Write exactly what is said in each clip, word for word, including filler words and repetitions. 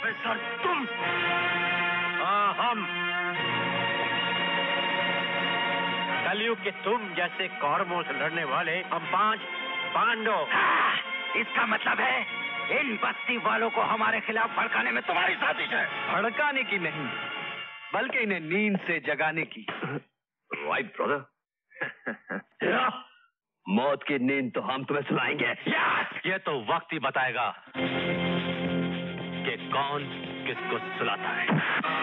Professor तुम? हाँ हम। कलयुग के तुम जैसे कौरवों से लड़ने वाले हम पांच पांडव। इसका मतलब है इन बस्ती वालों को हमारे खिलाफ भड़काने में तुम्हारी साजिश है। भड़काने की नहीं, बल्कि इन्हें नींद से जगाने की। Right brother. मौत की नींद तो हम तुम्हें सुनाएंगे। ये तो वक्त ही बताएगा कि कौन किसको सुलाता है।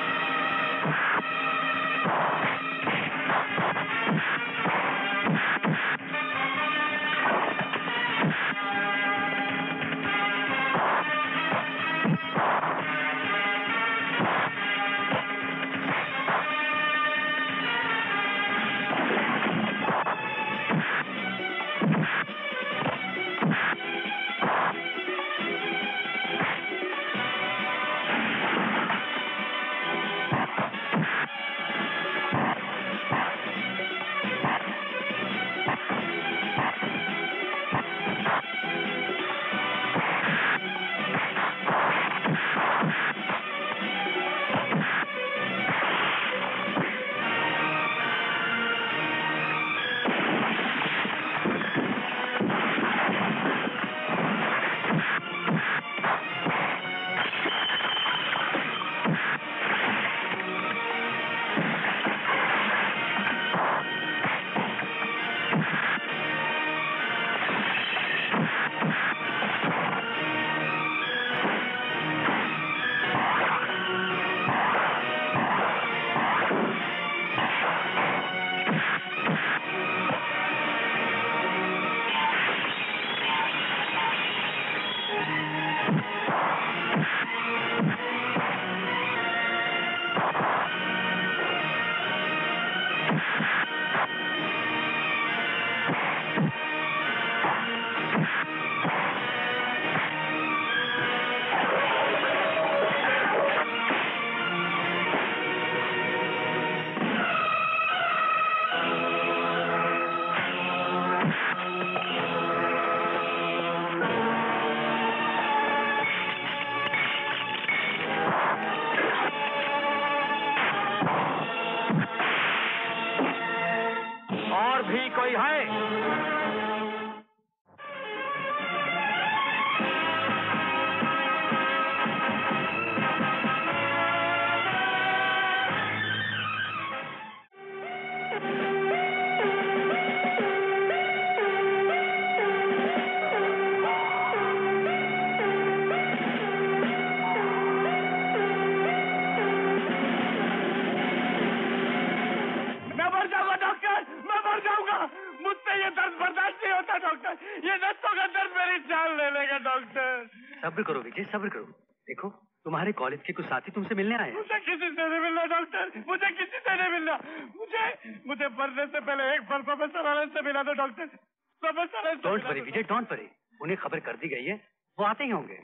सब्र करो विजय, सब्र करो। देखो तुम्हारे कॉलेज के कुछ साथी तुमसे मिलने आए हैं। मुझे किसी से नहीं मिलना डॉक्टर, मुझे किसी से नहीं मिलना। मुझे मुझे पढ़ने से पहले एक बार प्रोफेसर आनंद से मिला दो doctor. Professor Anand. Don't worry Vijay, don't worry. उन्हें खबर कर दी गई है, वो आते ही होंगे।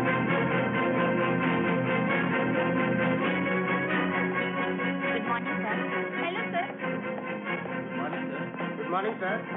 Good morning sir. Hello sir. Good morning sir. Good morning sir.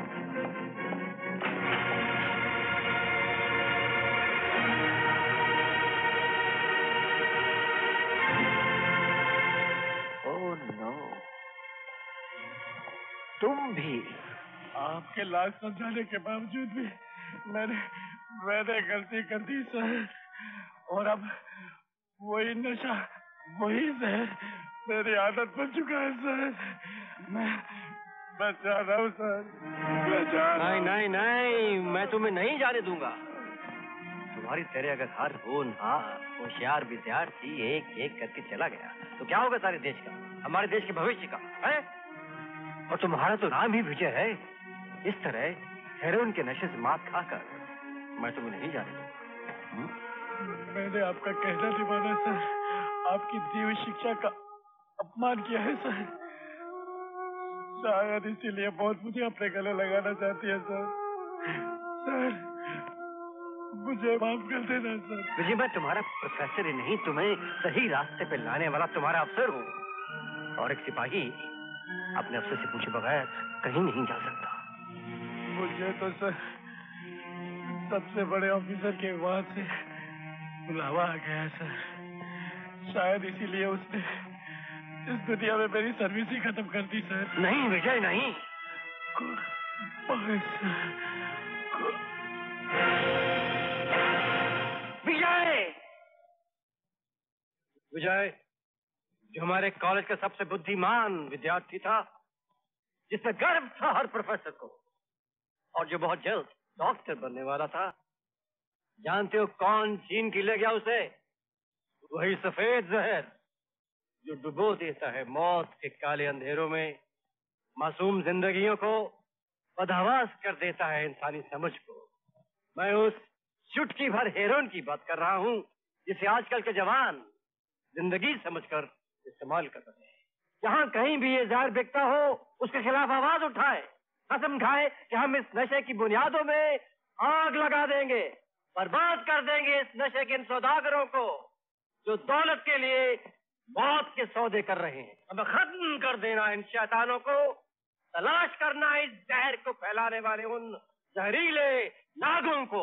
तुम भी? आपके लाज समझाने के बावजूद भी मैंने मैंने गलती कर दी सर, और अब वही नशा वही जहर मेरी आदत बन चुका है सर। मैं मैं जा रहा हूँ सर, मैं जा रहा हूँ। नहीं नहीं नहीं, मैं तुम्हें नहीं जाने दूंगा। तुम्हारी तरह अगर हर होनहार होशियार विद्यार्थी एक एक करके चला गया तो क्या होगा सारे देश का, हमारे देश के भविष्य का है? और तुम्हारा तो नाम ही विजय है। इस तरह हेरोइन के नशे से मात खाकर मैं तुम्हें नहीं जाने दूंगा। मैंने आपका कहना नहीं माना सर, आपकी दी हुई शिक्षा का अपमान किया है सर। शायद इसीलिए बहुत मुझे अपने गले लगाना चाहती है सर। सर मुझे माफ कर देना सर। विजय मैं तुम्हारा प्रोफेसर ही नहीं, तुम्हें सही रास्ते पे लाने वाला तुम्हारा अफसर हूँ। और एक सिपाही अपने अफसर से पूछे बगैर कहीं नहीं जा सकता। मुझे तो सर सबसे बड़े ऑफिसर के बाद से बुलावा आ गया सर। शायद इसीलिए उसने इस दुनिया में मेरी सर्विस ही खत्म कर दी सर। नहीं विजय नहीं। Goodbye sir. Vijay Vijay जो हमारे कॉलेज का सबसे बुद्धिमान विद्यार्थी था, जिसमें गर्व था हर प्रोफेसर को, और जो बहुत जल्द डॉक्टर बनने वाला था। जानते हो कौन छीन के ले गया उसे? वही सफेद जहर जो डुबो देता है मौत के काले अंधेरों में मासूम जिंदगियों को, बदहवास कर देता है इंसानी समझ को। मैं उस चुटकी भर हेरोइन की बात कर रहा हूँ जिसे आजकल के जवान जिंदगी समझकर इस्तेमाल कर रहे हैं। जहाँ कहीं भी ये जहर बिकता हो उसके खिलाफ आवाज उठाए, कसम खाए कि हम इस नशे की बुनियादों में आग लगा देंगे, बर्बाद कर देंगे इस नशे के इन सौदागरों को जो दौलत के लिए मौत के सौदे कर रहे हैं। हमें खत्म कर देना इन शैतानों को, तलाश करना इस जहर को फैलाने वाले उन जहरीले नागों को।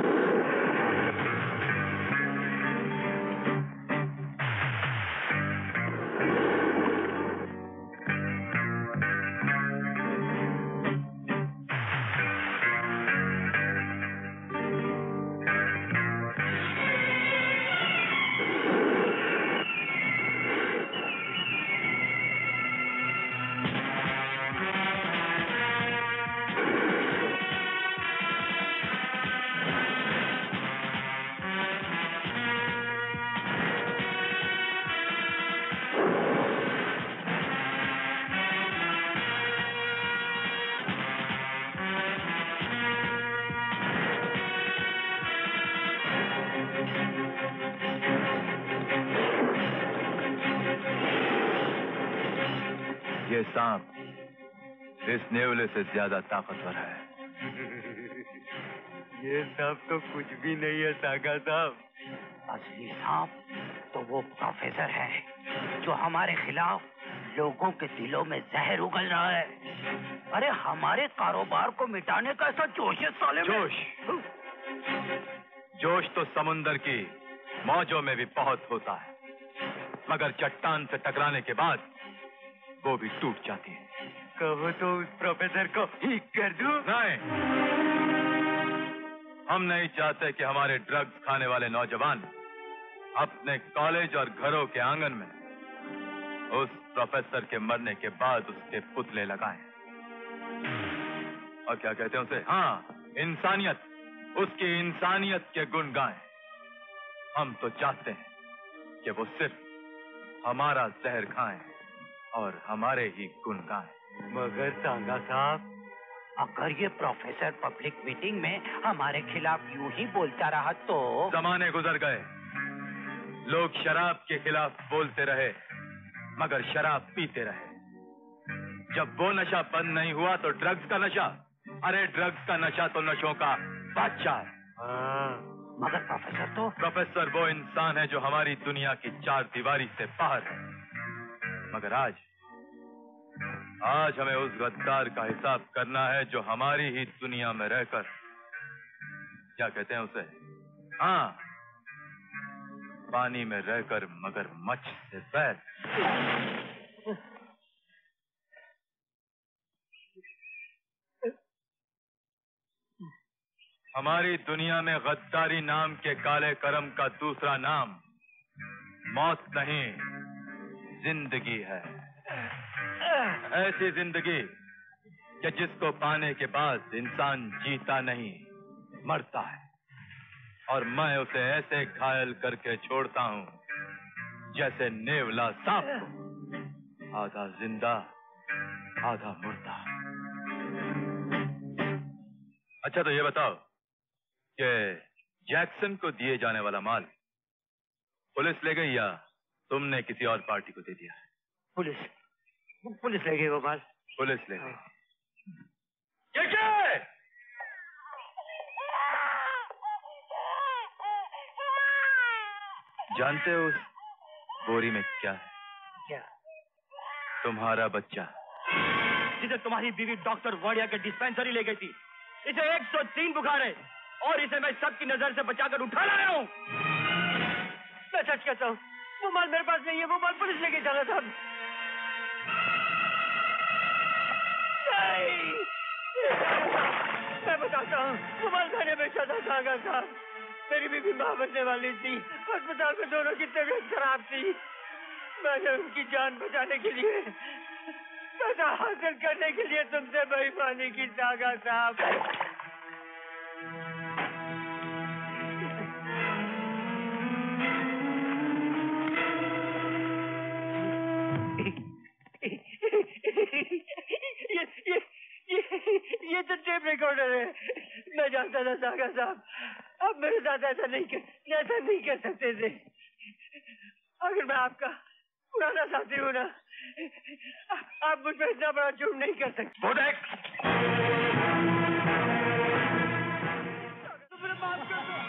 ये सांप इस नेवले से ज्यादा ताकतवर है। ये सांप तो कुछ भी नहीं है सागा साहब। असली सांप तो वो प्रोफेसर है जो हमारे खिलाफ लोगों के दिलों में जहर उगल रहा है। अरे हमारे कारोबार को मिटाने का ऐसा जोश है साले में। जोश जोश तो समुंदर की मौजों में भी बहुत होता है, मगर चट्टान से टकराने के बाद वो भी टूट जाती है। कहो तो उस प्रोफेसर को ठीक कर दूं? नहीं, हम नहीं चाहते कि हमारे ड्रग्स खाने वाले नौजवान अपने कॉलेज और घरों के आंगन में उस प्रोफेसर के मरने के बाद उसके पुतले लगाएं। और क्या कहते हैं उसे? हाँ, इंसानियत, उसकी इंसानियत के गुण गाएं। हम तो चाहते हैं कि वो सिर्फ हमारा जहर खाएं और हमारे ही गुण गाएं। मगर सांगा साहब, अगर ये प्रोफेसर पब्लिक मीटिंग में हमारे खिलाफ यूं ही बोलता रहा तो? जमाने गुजर गए, लोग शराब के खिलाफ बोलते रहे मगर शराब पीते रहे। जब वो नशा बंद नहीं हुआ तो ड्रग्स का नशा, अरे ड्रग्स का नशा तो नशों का बादशाह है। मगर प्रोफेसर तो? प्रोफेसर वो इंसान है जो हमारी दुनिया की चार दीवारी से बाहर है। मगर आज आज हमें उस गद्दार का हिसाब करना है जो हमारी ही दुनिया में रहकर, क्या कहते हैं उसे? हाँ, पानी में रहकर मगरमच्छ से बैर। हमारी दुनिया में गद्दारी नाम के काले कर्म का दूसरा नाम मौत नहीं, जिंदगी है। ऐसी जिंदगी कि जिसको पाने के बाद इंसान जीता नहीं, मरता है। और मैं उसे ऐसे घायल करके छोड़ता हूं जैसे नेवला सांप को, आधा जिंदा आधा मुर्दा। अच्छा तो ये बताओ कि जैक्सन को दिए जाने वाला माल पुलिस ले गई या तुमने किसी और पार्टी को दे दिया? पुलिस पुलिस ले गई वो माल। पुलिस ले गई। ये क्या है? जानते हो उस बोरी में क्या है? क्या? तुम्हारा बच्चा, जिसे तुम्हारी बीवी डॉक्टर वाडिया के डिस्पेंसरी ले गई थी। इसे एक सौ तीन बुखार है और इसे मैं सबकी नजर से बचाकर उठा लाया हूँ। मैं सच कहता हूँ, वो माल मेरे पास नहीं है, वो माल पुलिस लेके चला था। नहीं, मैं बताता हूँ, वो माल मैंने बेचा था सागर साहब। मेरी बीवी माँ बनने वाली थी, अस्पताल में दोनों की तबीयत खराब थी। मैंने उनकी जान बचाने के लिए, पैसा हासिल करने के लिए तुमसे बेईमानी की सागर साहब। ये तो टेप रिकॉर्डर है। मैं जानता था सागर साहब, अब मेरे साथ ऐसा नहीं कर ऐसा नहीं कर सकते थे। अगर मैं आपका पुराना साथी हूँ ना, आप मुझ पर इतना बड़ा झूठ नहीं कर सकते। मुझे माफ कर दो।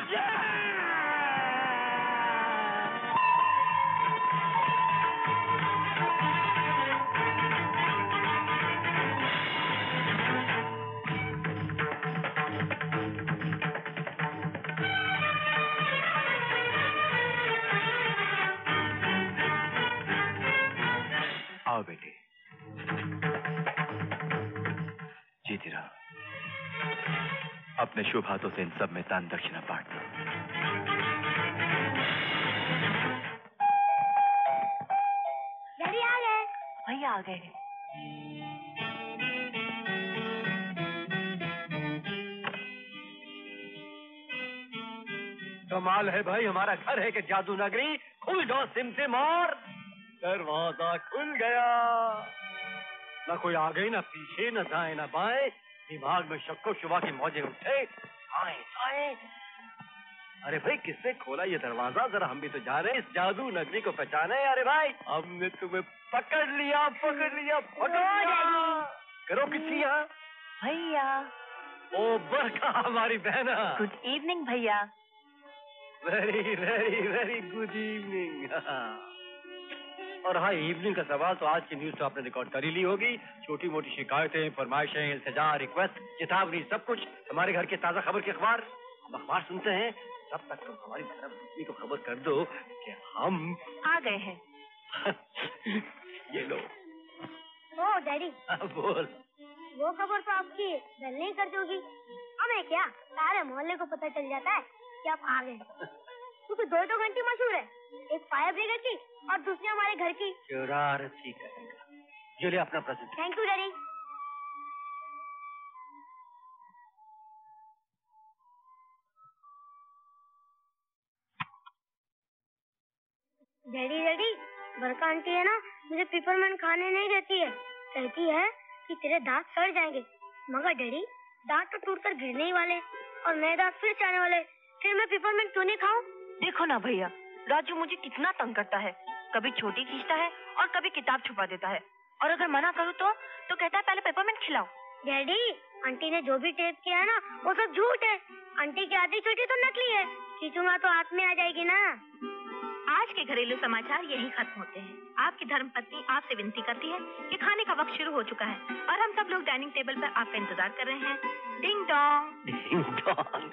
आओ बेटे, जीती रहो। अपने शुभ हाथों से इन सब में दान दक्षिणा बांट दो। डैडी आ गए। भैया आ गए। कमाल है भाई, हमारा घर है कि जादू नगरी। खुल जाओ सिमसिम और दरवाजा खुल गया। ना कोई आगे ना पीछे, ना दाएं ना बाएं। दिमाग में शक्को शुबा की मौजें उठे। आए आए। अरे भाई, किसने खोला ये दरवाजा? जरा हम भी तो जा रहे हैं इस जादू नगरी को पहचाने। अरे भाई, हमने तुम्हें पकड़ लिया, पकड़ लिया, पकड़ लिया। करो किसी यहाँ भैया। ओ बरखा, हमारी बहना। गुड इवनिंग भैया। Very very very good evening. और हाँ, इवनिंग का सवाल तो आज की न्यूज तो आपने रिकॉर्ड कर ही ली होगी। छोटी मोटी शिकायतें, फरमाइशें, इल्तिजा, रिक्वेस्ट, चेतावनी, सब कुछ हमारे घर के ताजा खबर के अखबार। हम अखबार सुनते हैं, तब तक तुम हमारी धर्मपत्नी को खबर कर दो कि हम आ गए हैं। ये लो। ओ डैडी, बोल। वो खबर तो आपकी बहन नहीं कर दोगी। हमें क्या, सारे मोहल्ले को पता चल जाता है कि आप आ गए। क्योंकि दो दो घंटी मशहूर है, एक फायर ब्रिगेड की और दूसरी हमारे घर की। शरारती करेगा। ये ले अपना present. Thank you daddy. Daddy daddy, Barkha aunty है ना, मुझे पिपरमेंट खाने नहीं देती है। कहती है कि तेरे दांत सड़ जाएंगे। मगर डैडी, दांत तो टूट कर गिरने ही वाले और नए दांत फिर से आने वाले। फिर मैं पिपरमेंट क्यों नहीं खाऊं? देखो ना भैया, राजू मुझे कितना तंग करता है। कभी छोटी खींचता है और कभी किताब छुपा देता है। और अगर मना करूँ तो तो कहता है पहले पेपरमेंट खिलाओ। डैडी, आंटी ने जो भी टेप किया है ना, वो सब झूठ है। आंटी की आधी छोटी तो नकली है। खींचूंगा तो हाथ में आ जाएगी ना। आज के घरेलू समाचार यही खत्म होते हैं। आपकी धर्मपत्नी आपसे विनती करती है कि खाने का वक्त शुरू हो चुका है और हम सब लोग डाइनिंग टेबल पर आपका इंतजार कर रहे हैं। Ding dong. Ding dong.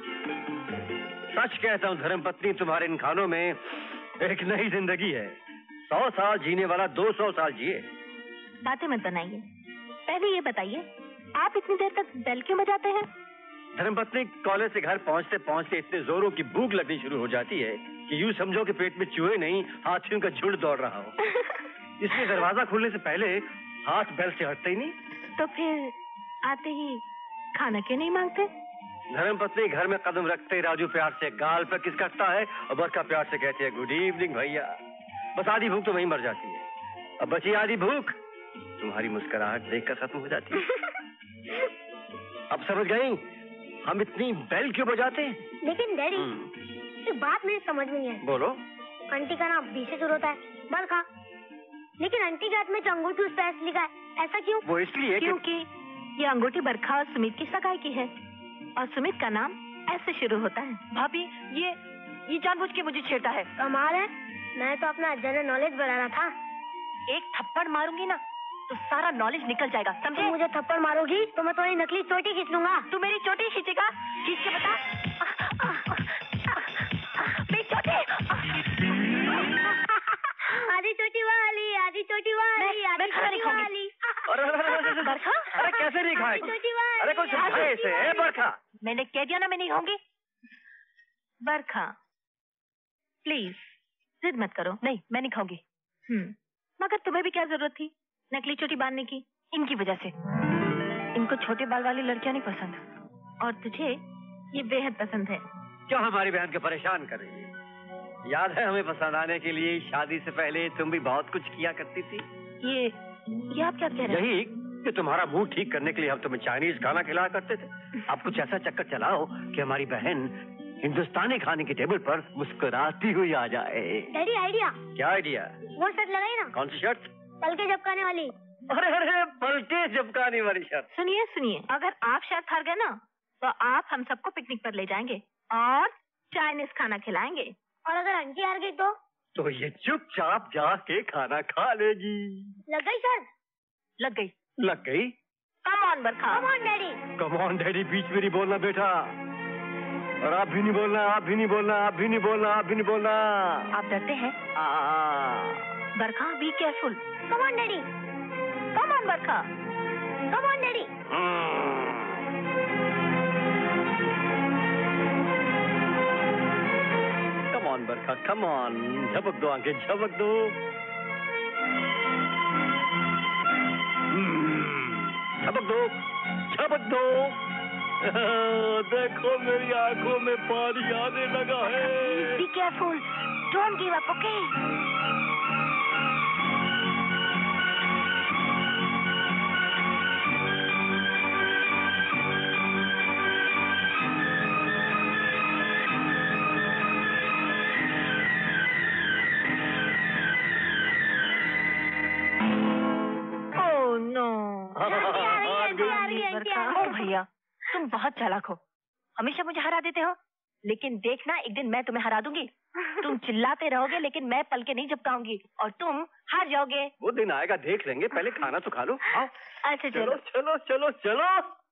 सच कहता हूँ धर्मपत्नी, तुम्हारे इन खानों में एक नई जिंदगी है। सौ साल जीने वाला दो सौ साल जिए। बातें मत बनाइए, पहले ये बताइए आप इतनी देर तक बेल क्यों बजाते हैं? धर्मपत्नी, कॉलेज से घर पहुँचते पहुँचते इतने जोरों की भूख लगनी शुरू हो जाती है कि यूँ समझो कि पेट में चूहे नहीं, हाथियों का झुंड दौड़ रहा हो। इसलिए दरवाजा खुलने से पहले हाथ बेल से हटते ही नहीं। तो फिर आते ही खाना क्यों नहीं मांगते? धर्मपत्नी घर में कदम रखते ही राजू प्यार से गाल पर किस करता है और बरका प्यार से कहती है गुड इवनिंग भैया। बस आधी भूख तो वहीं मर जाती है। अब बची आधी भूख तुम्हारी मुस्कुराहट देखकर खत्म हो जाती है। अब समझ गई हम इतनी बेल क्यों बजाते हैं? लेकिन डैडी, एक बात मेरी समझ में नहीं आई। बोलो। आंटी का नाम बी से शुरू होता है, बरखा। लेकिन आंटी के हाथ में जो अंगूठी उस पर एस लिखा है, ऐसा क्यों? वो इसलिए क्योंकि ये अंगूठी बरखा और सुमित की सगाई की है और सुमित का नाम ऐसे शुरू होता है। भाभी, ये ये जानबूझ के मुझे छेड़ता है। कमाल है, मैं तो अपना जनरल नॉलेज बढ़ा रहा था। एक थप्पड़ मारूंगी ना तो सारा नॉलेज निकल जाएगा, समझे? मुझे थप्पड़ मारोगी तो मैं तुम्हारी नकली चोटी खींच लूंगा। तू मेरी चोटी खींचेगा? खींच के बता। मेरी चोटी। कैसे नहीं खाएगी? छोटी बहन, अरे कोई समझाए इसे। ए बरखा, मैंने कह दिया ना मैं नहीं खाऊंगी। बरखा प्लीज जिद मत करो। नहीं मैं नहीं खाऊंगी। हम्म मगर तुम्हें भी क्या जरूरत थी नकली चोटी बांधने की? इनकी वजह से। इनको छोटे बाल वाली लड़कियां नहीं पसंद और तुझे ये बेहद पसंद है। क्यों हमारी बहन को परेशान कर रही है? याद है हमें पसंद आने के लिए शादी से पहले तुम भी बहुत कुछ किया करती थी। ये ये आप क्या कह रहे हैं? यही कि तुम्हारा मूड ठीक करने के लिए हम तुम्हें चाइनीज खाना खिलाया करते थे। अब कुछ ऐसा चक्कर चलाओ कि हमारी बहन हिंदुस्तानी खाने की टेबल पर मुस्कुराती हुई आ जाए। Daddy idea. क्या आइडिया? वो शर्ट लगाई ना। कौन सी शर्ट? पलके झपकाने वाली। अरे अरे पलके झपकाने वाली शर्ट। सुनिए सुनिए, अगर आप शर्त हार गए ना तो आप हम सबको पिकनिक पर ले जाएंगे और चाइनीज खाना खिलाएंगे। और अगर आंटी हार गई तो? तो ये चुपचाप जाके खाना खा लेगी। लग गई शर्त? लग गई। लग गई? Come on Barkha. Come on daddy. Come on daddy बीच में नहीं बोलना बेटा। और आप भी नहीं बोलना, आप भी नहीं बोलना, आप भी नहीं बोलना, आप भी नहीं बोलना। आप डरते हैं? Barkha be careful. Come on daddy. Come on Barkha. Come on daddy. Come on Barkha, come on. झपक दो आंखें, झपक दो। झपक दो, झपक दो। देखो मेरी आंखों में पानी आने लगा है। Be careful, don't give up, okay? Oh no. ओ भैया तुम बहुत चालाक हो, हमेशा मुझे हरा देते हो, लेकिन देखना एक दिन मैं तुम्हें हरा दूंगी। तुम चिल्लाते रहोगे लेकिन मैं पलके नहीं झपकाऊंगी और तुम हार जाओगे। वो दिन आएगा, देख लेंगे। पहले खाना तो खा लो। आओ। अच्छा चलो चलो चलो चलो।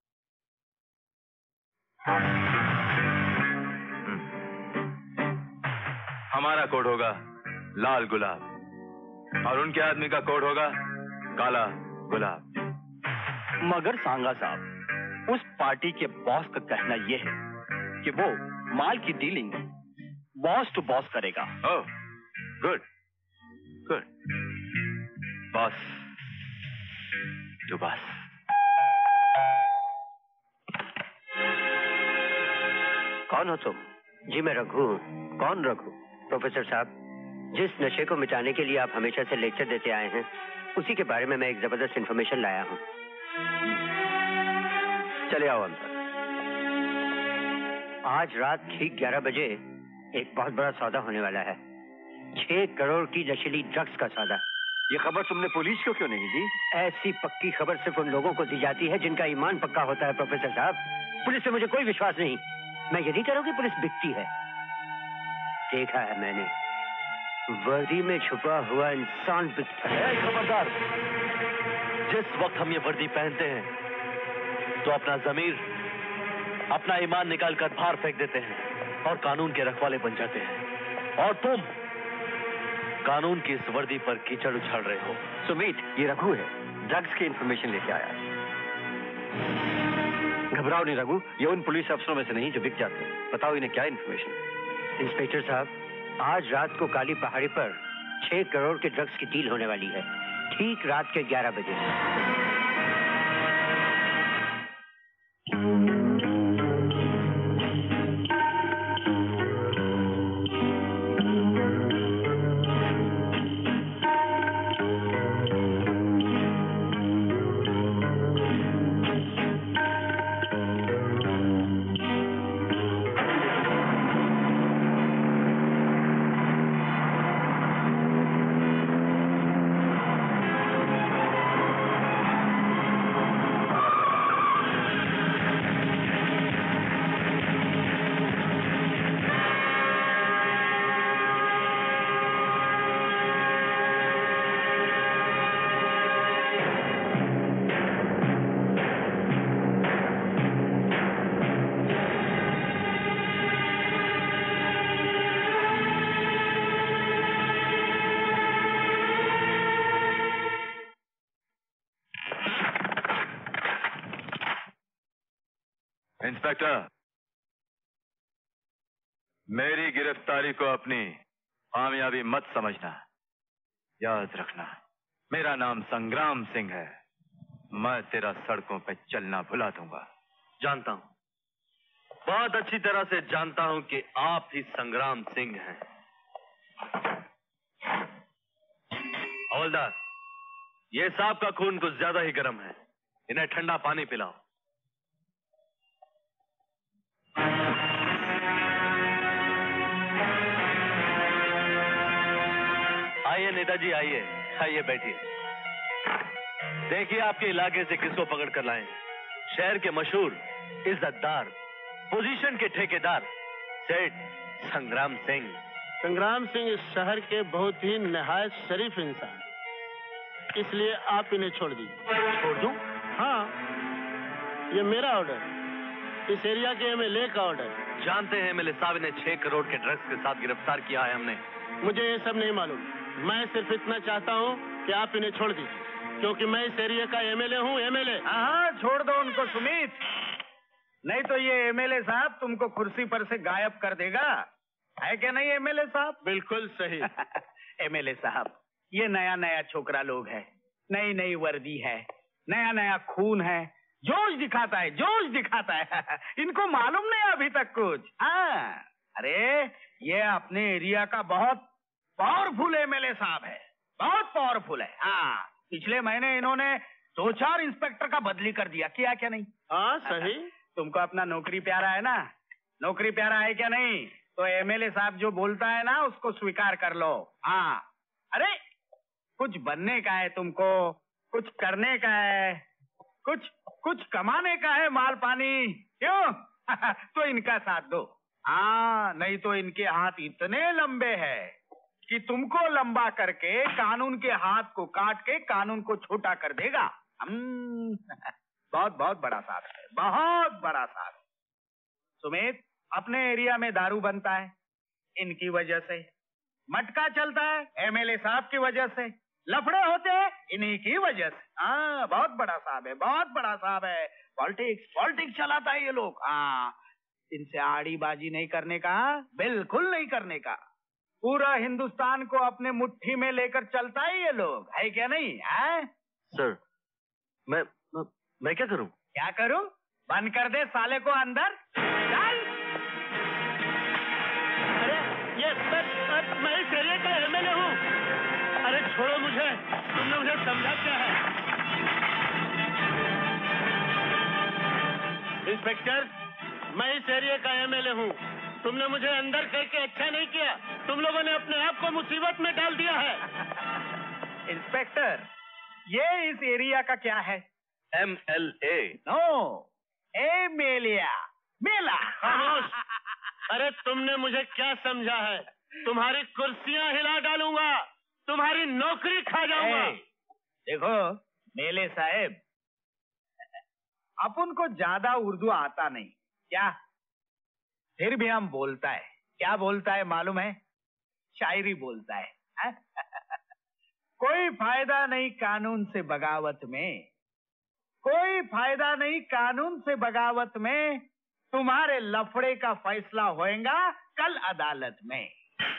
हमारा कोड होगा लाल गुलाब और उनके आदमी का कोड होगा काला गुलाब। मगर सांगा साहब, उस पार्टी के बॉस का कहना यह है कि वो माल की डीलिंग बॉस टू बॉस करेगा। Oh good good. Boss to boss. कौन हो तुम? जी मैं रघु। कौन रघु? प्रोफेसर साहब, जिस नशे को मिटाने के लिए आप हमेशा से लेक्चर देते आए हैं उसी के बारे में मैं एक जबरदस्त इन्फॉर्मेशन लाया हूँ। चले आओ अंदर। आज रात ठीक ग्यारह बजे एक बहुत बड़ा सौदा होने वाला है। छह करोड़ की नशीली ड्रग्स का सौदा। ये खबर तुमने पुलिस को क्यों नहीं दी? ऐसी पक्की खबर सिर्फ उन लोगों को दी जाती है जिनका ईमान पक्का होता है प्रोफेसर साहब। पुलिस से मुझे कोई विश्वास नहीं। मैं ये नहीं कह रहा हूं कि पुलिस बिकती है। देखा है मैंने, वर्दी में छुपा हुआ इंसान बिकता है। खबरदार, जिस वक्त हम ये वर्दी पहनते हैं तो अपना जमीर, अपना ईमान निकाल कर बाहर फेंक देते हैं और कानून के रखवाले बन जाते हैं। और तुम कानून की इस वर्दी पर कीचड़ उछाल रहे हो। सुमीत, ये रघु है, ड्रग्स की इंफॉर्मेशन लेके आया है। घबराओ नहीं रघु, ये उन पुलिस अफसरों में से नहीं जो बिक जाते हैं। बताओ इन्हें क्या इंफॉर्मेशन? इंस्पेक्टर साहब, आज रात को काली पहाड़ी पर छह करोड़ के ड्रग्स की डील होने वाली है, ठीक रात के ग्यारह बजे। इंस्पेक्टर, मेरी गिरफ्तारी को अपनी कामयाबी मत समझना। याद रखना, मेरा नाम संग्राम सिंह है। मैं तेरा सड़कों पे चलना भुला दूंगा। जानता हूं, बहुत अच्छी तरह से जानता हूं कि आप ही संग्राम सिंह हैं। हवलदार, ये सांप का खून कुछ ज्यादा ही गर्म है, इन्हें ठंडा पानी पिलाओ। आइए नेताजी, आइए आइए, बैठिए। देखिए आपके इलाके से किसको पकड़ कर लाए हैं। शहर के मशहूर, इज्जतदार, पोजीशन के ठेकेदार सेठ संग्राम सिंह। संग्राम सिंह इस शहर के बहुत ही नहायत शरीफ इंसान, इसलिए आप इन्हें छोड़ दीजिए। छोड़ दूं? हाँ, ये मेरा ऑर्डर, इस एरिया के एमएलए का ऑर्डर। जानते हैं एमएलए साहब ने छह करोड़ के ड्रग्स के साथ गिरफ्तार किया है हमने। मुझे ये सब नहीं मालूम, मैं सिर्फ इतना चाहता हूँ कि आप इन्हें छोड़ दीजिए, क्योंकि मैं इस एरिया का एमएलए हूँ। एमएलए। हाँ, छोड़ दो उनको सुमित, नहीं तो ये एमएलए साहब तुमको कुर्सी पर से गायब कर देगा। है क्या नहीं एमएलए साहब? बिल्कुल सही। एमएलए साहब, ये नया नया छोकरा लोग है, नई नई वर्दी है, नया नया खून है, जोश दिखाता है, जोश दिखाता है। इनको मालूम नहीं अभी तक कुछ। हाँ, अरे ये अपने एरिया का बहुत पावरफुल एमएलए साहब है, बहुत पावरफुल है। हाँ, पिछले महीने इन्होंने दो चार इंस्पेक्टर का बदली कर दिया, किया क्या नहीं? हाँ सही। तुमको अपना नौकरी प्यारा है ना? नौकरी प्यारा है क्या नहीं? तो एमएलए साहब जो बोलता है ना, उसको स्वीकार कर लो। हाँ, अरे कुछ बनने का है तुमको, कुछ करने का है, कुछ कुछ कमाने का है, माल पानी, क्यों? तो इनका साथ दो। हाँ, नहीं तो इनके हाथ इतने लंबे हैं कि तुमको लंबा करके कानून के हाथ को काट के कानून को छोटा कर देगा। हम बहुत बहुत बड़ा साथ है, बहुत बड़ा साथ। सुमित, अपने एरिया में दारू बनता है इनकी वजह से, मटका चलता है एमएलए साहब की वजह से, लफड़े होते हैं इन्हीं की वजह से। हाँ, बहुत बड़ा साहब है, बहुत बड़ा साहब है। पॉलिटिक्स पॉलिटिक्स चलाता है ये लोग। हाँ, इनसे आड़ी बाजी नहीं करने का, बिल्कुल नहीं करने का। पूरा हिंदुस्तान को अपने मुट्ठी में लेकर चलता है ये लोग, है क्या नहीं? है सर, मैं मैं, मैं क्या करूं? क्या करूं? बंद कर दे साले को अंदर। चल। अरे ये सच सच मैं इस एरिया का एमएलए हूँ। अरे छोड़ो मुझे, तुमने मुझे समझा क्या है? इंस्पेक्टर, मैं इस एरिया का एमएलए हूँ। तुमने मुझे अंदर करके अच्छा नहीं किया, तुम लोगों ने अपने आप को मुसीबत में डाल दिया है। इंस्पेक्टर, ये इस एरिया का क्या है? एमएलए। नो, एमएलए, मेला। खामोश। अरे तुमने मुझे क्या समझा है? तुम्हारी कुर्सियां हिला डालूंगा, तुम्हारी नौकरी खा जाऊंगा। देखो मेले साहब, अपन को ज्यादा उर्दू आता नहीं क्या, फिर भी हम बोलता है। क्या बोलता है मालूम है? शायरी बोलता है, है? कोई फायदा नहीं कानून से बगावत में, कोई फायदा नहीं कानून से बगावत में, तुम्हारे लफड़े का फैसला होएगा कल अदालत में।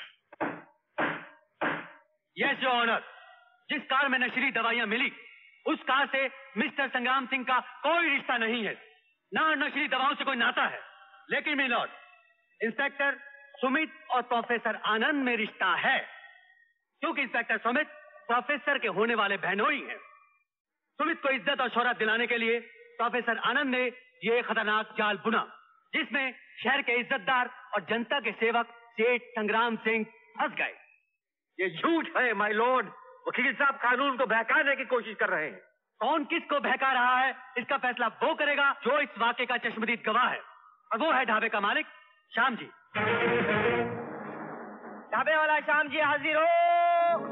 यस योर ऑनर, जिस कार में नशीली दवाइयां मिली उस कार से मिस्टर संग्राम सिंह का कोई रिश्ता नहीं है, ना नशीली दवाओं से कोई नाता है। लेकिन मेरे लॉर्ड, इंस्पेक्टर सुमित और प्रोफेसर आनंद में रिश्ता है, क्योंकि इंस्पेक्टर सुमित प्रोफेसर के होने वाले बहनोई हैं। सुमित को इज्जत और शोहरत दिलाने के लिए प्रोफेसर आनंद ने ये खतरनाक जाल बुना, जिसमें शहर के इज्जतदार और जनता के सेवक सेठ संग्राम सिंह फंस गए। ये झूठ है माय लॉर्ड। वकील साहब कानून को बहकाने की कोशिश कर रहे हैं। कौन किसको बहका रहा है इसका फैसला वो करेगा जो इस वाकये का चश्मदीद गवाह है, और वो है ढाबे का मालिक श्याम जी। ढाबे वाला श्याम जी हाजिर हो।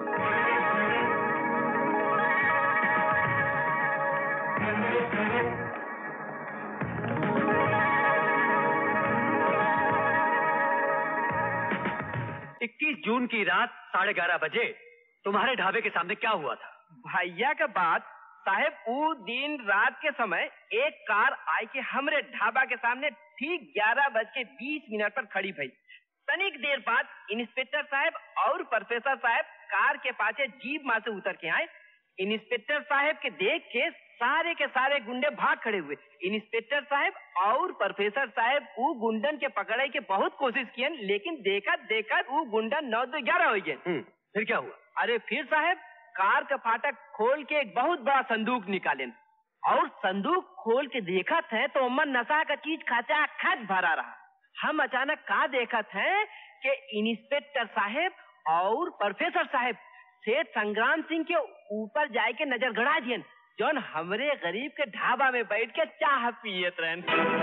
इक्कीस जून की रात साढ़े ग्यारह बजे तुम्हारे ढाबे के सामने क्या हुआ था? भैया का बात साहेब वो दिन रात के समय एक कार आई के हमरे ढाबा के सामने ठीक ग्यारह बज के बीस मिनट पर खड़ी भई। तनिक देर बाद इंस्पेक्टर साहब और प्रोफेसर साहब कार के पाछे जीप में से उतर के आए। इंस्पेक्टर साहब के देख के सारे के सारे गुंडे भाग खड़े हुए। इंस्पेक्टर साहब और प्रोफेसर साहब वो गुंडन के पकड़े के बहुत कोशिश किए, लेकिन देखा देखा वो गुंडन नौ दो ग्यारह हो गए। फिर क्या हुआ? अरे फिर साहब कार का फाटक खोल के एक बहुत बड़ा संदूक निकाले और संदूक खोल के देखा थे तो उम्र नशा का चीज खाचा खच भरा रहा। हम अचानक कहा देखा थे कि इंस्पेक्टर साहब और प्रोफेसर साहब सेठ संग्राम सिंह के ऊपर जाए के नजर गड़ा दिए, जौन हमरे गरीब के ढाबा में बैठ के चाह पियत रहन।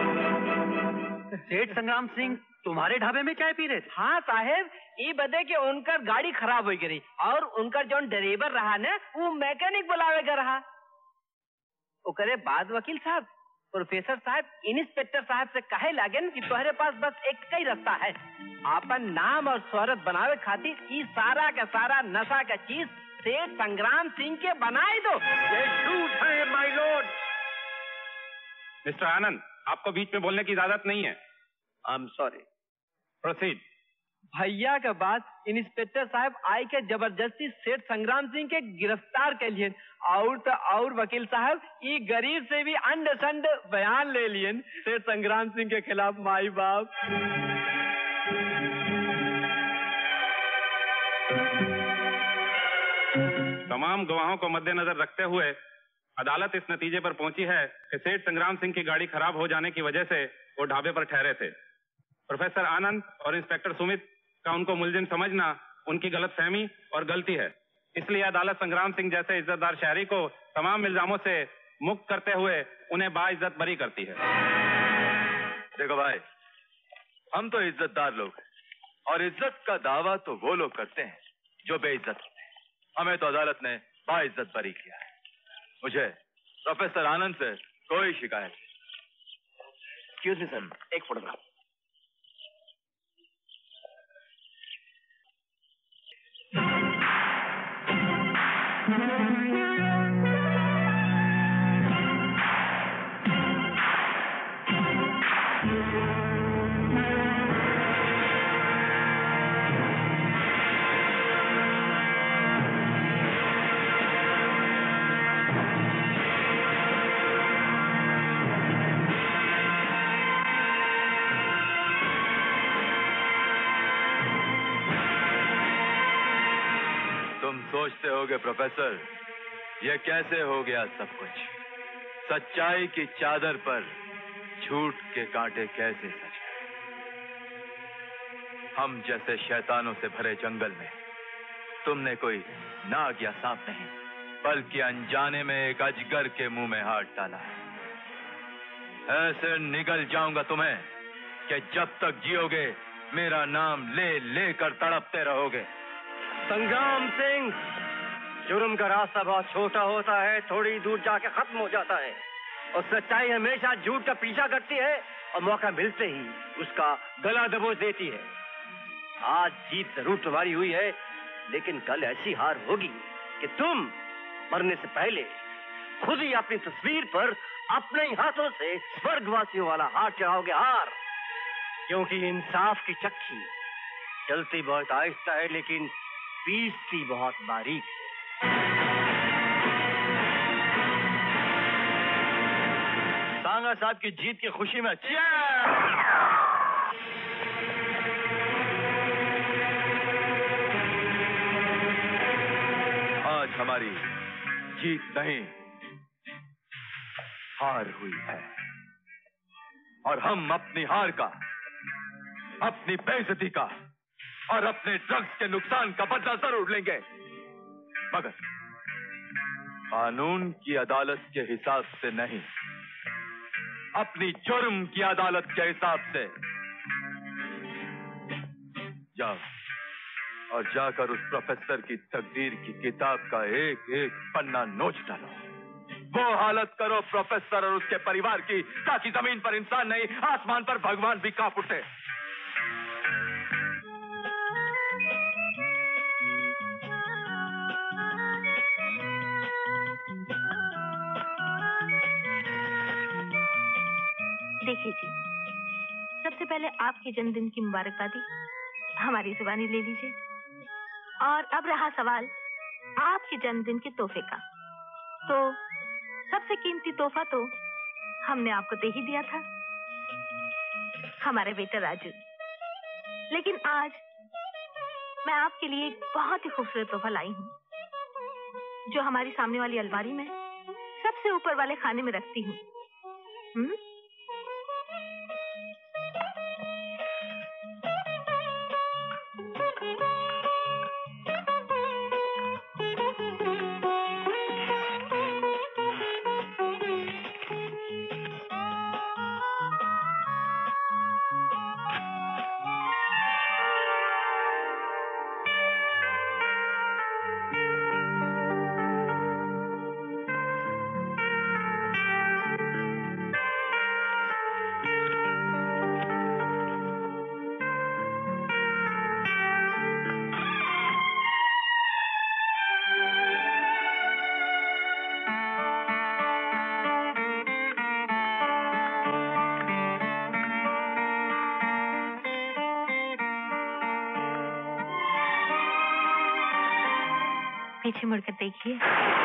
सेठ संग्राम सिंह तुम्हारे ढाबे में चाय पी रहे थे? हाँ साहेब, ये बदे के उनकर गाड़ी खराब हो गई और उनका जौन ड्राइवर रहा न वो मैकेनिक बुलावेगा रहा। ओकरे बाद वकील साहब प्रोफेसर साहब इंस्पेक्टर साहब से कहे लागेन कि तुम्हारे पास बस एक ही रास्ता है, आपन नाम और शोहरत बनावे खातिर ये सारा का सारा नशा का चीज सेठ संग्राम सिंह के बनाए दो। ये झूठ है माय लॉर्ड। मिस्टर आनंद, आपको बीच में बोलने की इजाजत नहीं है। I am sorry. प्रोसीड। भैया के बाद इंस्पेक्टर साहब आई के जबरदस्ती सेठ संग्राम सिंह के गिरफ्तार के लिए और तो और वकील साहब ये गरीब से भी अंड संड बयान ले लिए सेठ संग्राम सिंह के खिलाफ। माई बाप तमाम गवाहों को मद्देनजर रखते हुए अदालत इस नतीजे पर पहुंची है कि सेठ संग्राम सिंह की गाड़ी खराब हो जाने की वजह से वो ढाबे पर ठहरे थे। प्रोफेसर आनंद और इंस्पेक्टर सुमित का उनको मुलजिम समझना उनकी गलतफहमी और गलती है। इसलिए अदालत संग्राम सिंह जैसे इज्जतदार शहरी को तमाम इल्जामों से मुक्त करते हुए उन्हें बाइज्जत बरी करती है। देखो भाई, हम तो इज्जतदार लोग हैं और इज्जत का दावा तो वो लोग करते हैं जो बेइज्जत होते हैं। हमें तो अदालत ने बाइज्जत बरी किया है। मुझे प्रोफेसर आनंद से कोई शिकायत नहीं। एक्सक्यूज मी सर, एक फोटोग्राफ। सोचते होगे प्रोफेसर, ये कैसे हो गया सब कुछ? सच्चाई की चादर पर झूठ के कांटे कैसे सज गए? हम जैसे शैतानों से भरे जंगल में तुमने कोई नाग या सांप नहीं, बल्कि अनजाने में एक अजगर के मुंह में हाथ डाला है। ऐसे निगल जाऊंगा तुम्हें कि जब तक जियोगे मेरा नाम ले लेकर तड़पते रहोगे। संग्राम सिंह, जुर्म का रास्ता बहुत छोटा होता है, थोड़ी दूर जाके खत्म हो जाता है और सच्चाई हमेशा झूठ का पीछा करती है और मौका मिलते ही उसका गला दबोच देती है। आज जीत जरूर तुम्हारी हुई है, लेकिन कल ऐसी हार होगी कि तुम मरने से पहले खुद ही अपनी तस्वीर पर अपने ही हाथों से स्वर्गवासियों वाला हाथ चढ़ाओगे। हार, क्योंकि इंसाफ की चक्की चलती बहुत आहिस्ता है लेकिन पीसती बहुत बारीक है। सांगा साहब की जीत की खुशी में आज हमारी जीत नहीं, हार हुई है और हम अपनी हार का, अपनी बेइज्जती का और अपने ड्रग्स के नुकसान का बदला जरूर लेंगे, मगर कानून की अदालत के हिसाब से नहीं, अपनी जुर्म की अदालत के हिसाब से। जाओ और जाकर उस प्रोफेसर की तकदीर की किताब का एक एक पन्ना नोच डालो। वो हालत करो प्रोफेसर और उसके परिवार की, ताकि जमीन पर इंसान नहीं, आसमान पर भगवान भी कांप उठे। देखिए जी, सबसे पहले आपके जन्मदिन की मुबारकबादी हमारी जुबानी ले लीजिए। और अब रहा सवाल आपके जन्मदिन के तोहफे का, तो सबसे कीमती तोहफा तो हमने आपको दे ही दिया था, हमारे बेटा राजू। लेकिन आज मैं आपके लिए एक बहुत ही खूबसूरत तोहफा लाई हूँ, जो हमारी सामने वाली अलमारी में सबसे ऊपर वाले खाने में रखती हूँ। हम्म? पीछे मुड़कर देखिए।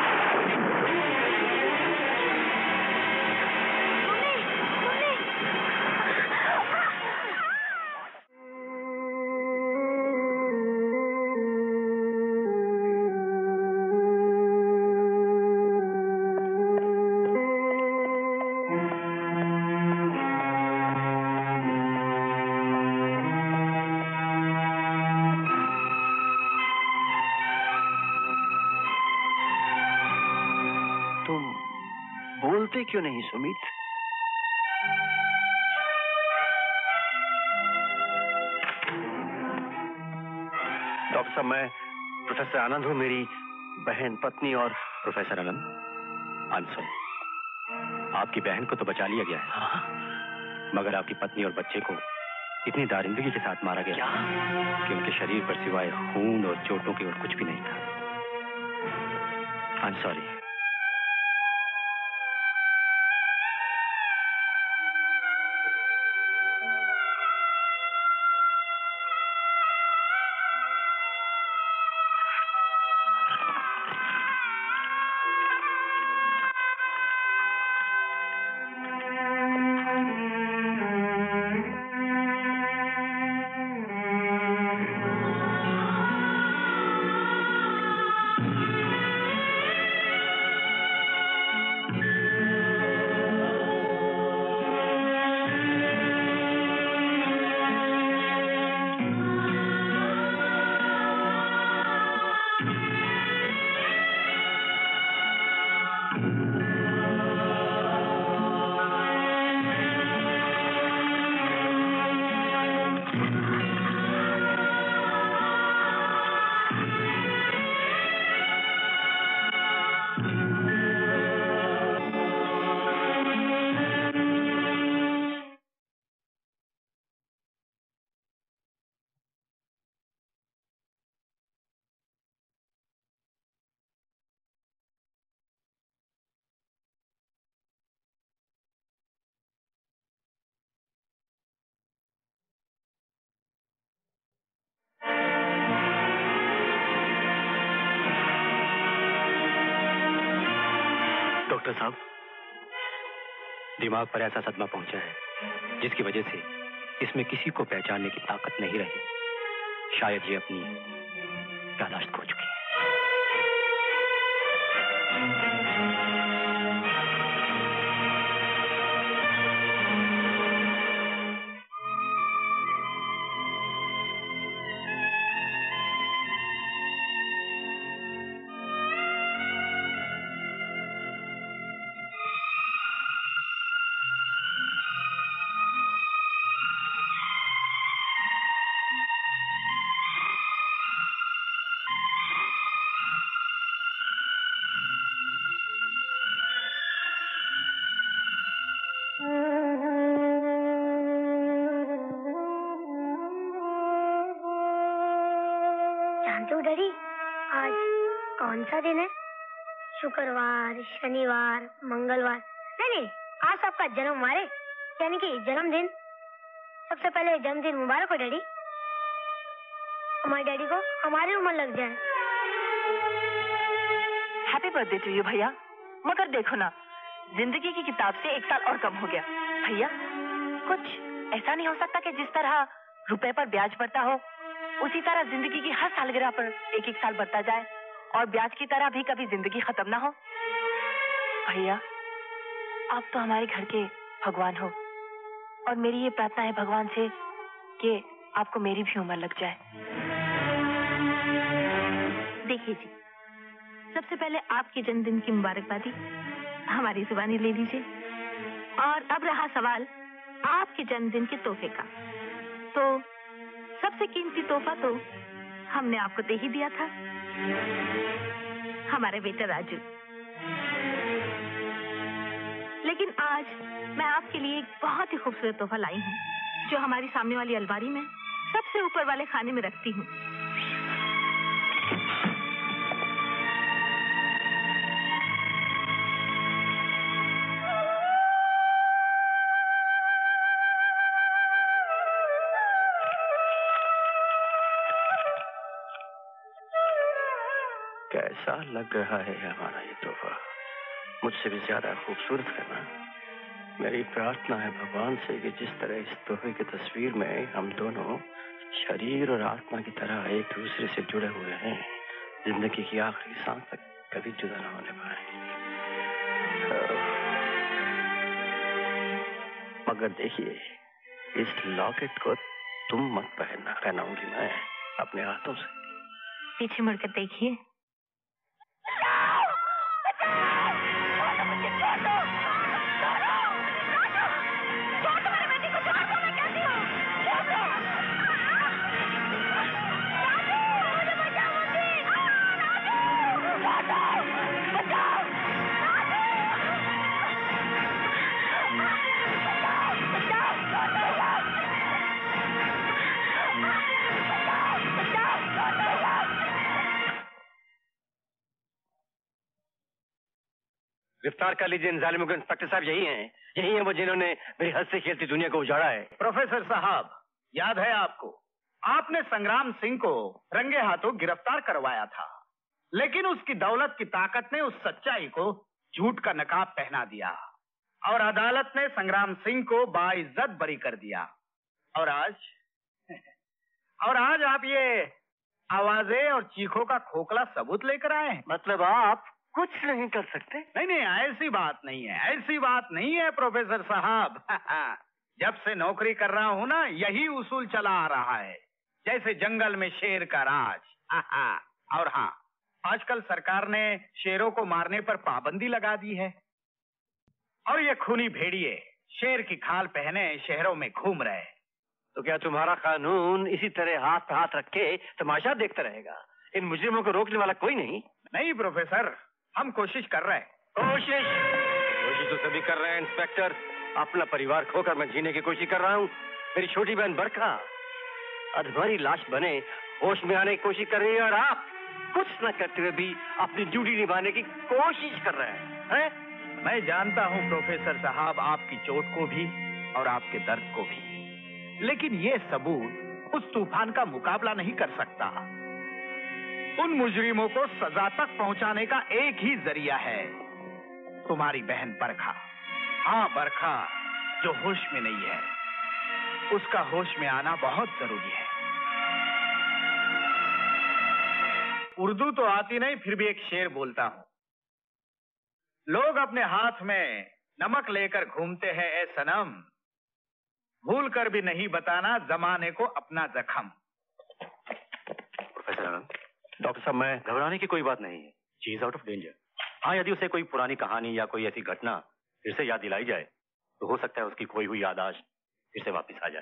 क्यों नहीं सुमित? डॉक्टर साहब, मैं प्रोफेसर आनंद हूँ, मेरी बहन, पत्नी और... professor Anand, I am sorry. आपकी बहन को तो बचा लिया गया है। हाँ? मगर आपकी पत्नी और बच्चे को इतनी दारिंदगी के साथ मारा गया कि उनके शरीर पर सिवाय खून और चोटों के और कुछ भी नहीं था। आई एम सॉरी। डॉक्टर साहब, दिमाग पर ऐसा सदमा पहुंचा है जिसकी वजह से इसमें किसी को पहचानने की ताकत नहीं रही। शायद ये अपनी यादाश्त खो चुकी है। डैडी, आज कौन सा दिन है? शुक्रवार, शनिवार, मंगलवार? नहीं नहीं, आज आपका जन्मवार है। यानी कि जन्मदिन। सबसे पहले जन्मदिन मुबारक हो डैडी। हमारे डैडी को हमारी उम्र लग जाए। हैप्पी बर्थडे टू यू भैया। मगर देखो ना, जिंदगी की किताब से एक साल और कम हो गया। भैया कुछ ऐसा नहीं हो सकता कि जिस तरह रुपए पर ब्याज बढ़ता हो उसी तरह जिंदगी की हर सालगिरह पर एक एक साल बढ़ता जाए और ब्याज की तरह भी कभी जिंदगी खत्म ना हो। भैया आप तो हमारे घर के भगवान हो और मेरी ये प्रार्थना है भगवान से कि आपको मेरी भी उम्र लग जाए। देखिए जी, सबसे पहले आपके जन्मदिन की मुबारकबादी हमारी जुबानी ले लीजिए। और अब रहा सवाल आपके जन्मदिन के तोहफे का, तो सबसे कीमती तोहफा तो हमने आपको दे ही दिया था, हमारे बेटा राजू। लेकिन आज मैं आपके लिए एक बहुत ही खूबसूरत तोहफा लाई हूँ जो हमारी सामने वाली अलमारी में सबसे ऊपर वाले खाने में रखती हूँ। कैसा लग रहा है हमारा ये तोहफा? मुझसे भी ज्यादा खूबसूरत है ना? मेरी प्रार्थना है भगवान से कि जिस तरह इस तोहफे की तस्वीर में हम दोनों शरीर और आत्मा की तरह एक दूसरे से जुड़े हुए हैं, जिंदगी की आखिरी सांस तक कभी जुदा ना होने पाए। मगर देखिए, इस लॉकेट को तुम मत पहनना, पहनाऊंगी मैं अपने हाथों से। पीछे मुड़कर देखिए। गिरफ्तार कर लीजिए इन जालिमों को। इंस्पेक्टर साहब यही हैं, यही हैं वो जिन्होंने मेरी हंसती खेलती दुनिया को उजाड़ा है। प्रोफेसर साहब, याद है आपको, आपने संग्राम सिंह को रंगे हाथों गिरफ्तार करवाया था, लेकिन उसकी दौलत की ताकत ने उस सच्चाई को झूठ का नकाब पहना दिया और अदालत ने संग्राम सिंह को बाइज्जत बरी कर दिया। और आज और आज आप ये आवाजें और चीखों का खोखला सबूत लेकर आए हैं। मतलब आप कुछ नहीं कर सकते? नहीं नहीं, ऐसी बात नहीं है, ऐसी बात नहीं है प्रोफेसर साहब। जब से नौकरी कर रहा हूँ ना, यही उसूल चला आ रहा है, जैसे जंगल में शेर का राज। और हाँ, आजकल सरकार ने शेरों को मारने पर पाबंदी लगा दी है और ये खूनी भेड़िए शेर की खाल पहने शहरों में घूम रहे। तो क्या तुम्हारा कानून इसी तरह हाथ पे हाथ रख के तमाशा देखता रहेगा? इन मुजरिमों को रोकने वाला कोई नहीं? नहीं प्रोफेसर, हम कोशिश कर रहे हैं। कोशिश कोशिश तो सभी कर रहे हैं इंस्पेक्टर। अपना परिवार खोकर मैं जीने की कोशिश कर रहा हूँ। मेरी छोटी बहन बरखा अधमरी लाश बने होश में आने की कोशिश कर रही है और आप कुछ न करते हुए भी अपनी ड्यूटी निभाने की कोशिश कर रहे हैं, हैं? मैं जानता हूँ प्रोफेसर साहब आपकी चोट को भी और आपके दर्द को भी, लेकिन ये सबूत उस तूफान का मुकाबला नहीं कर सकता। उन मुजरिमों को सजा तक पहुंचाने का एक ही जरिया है, तुम्हारी बहन बरखा। हाँ, बरखा जो होश में नहीं है, उसका होश में आना बहुत जरूरी है। उर्दू तो आती नहीं, फिर भी एक शेर बोलता हूं। लोग अपने हाथ में नमक लेकर घूमते हैं ए सनम, भूल कर भी नहीं बताना जमाने को अपना जख्म। प्रोफेसर आनंद, डॉक्टर साहब, मैं घबराने की कोई बात नहीं है। She is out of danger. हाँ, यदि उसे कोई पुरानी कहानी या कोई ऐसी घटना फिर से याद दिलाई जाए तो हो सकता है उसकी खोई हुई याददाश्त फिर से वापस आ जाए।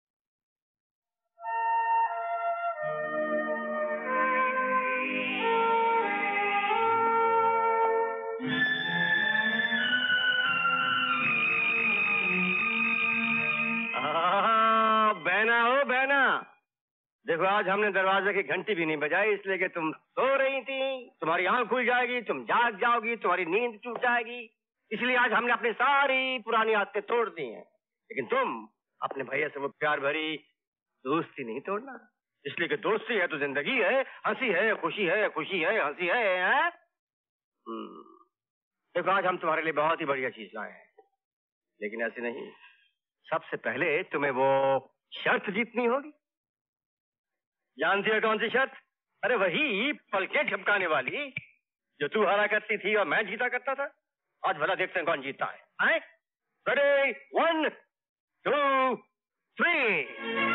बहना हो बहना, देखो आज हमने दरवाजे की घंटी भी नहीं बजाई, इसलिए कि तुम सो रही थी। तुम्हारी आंख खुल जाएगी, तुम जाग जाओगी, तुम्हारी नींद टूट जाएगी, इसलिए आज हमने अपनी सारी पुरानी आदतें तोड़ दी हैं। लेकिन तुम अपने भैया से वो प्यार भरी दोस्ती नहीं तोड़ना, इसलिए कि दोस्ती है तो जिंदगी है, हंसी है, खुशी है, खुशी है, हंसी है, है? देखो आज हम तुम्हारे लिए बहुत ही बढ़िया चीज लाए हैं, लेकिन ऐसे नहीं। सबसे पहले तुम्हें वो शर्त जीतनी होगी। जानती है कौन सी शर्त? अरे वही पलके झपकाने वाली जो तू हारा करती थी और मैं जीता करता था। आज भला देखते हैं कौन जीतता है। आए? Ready, one two three.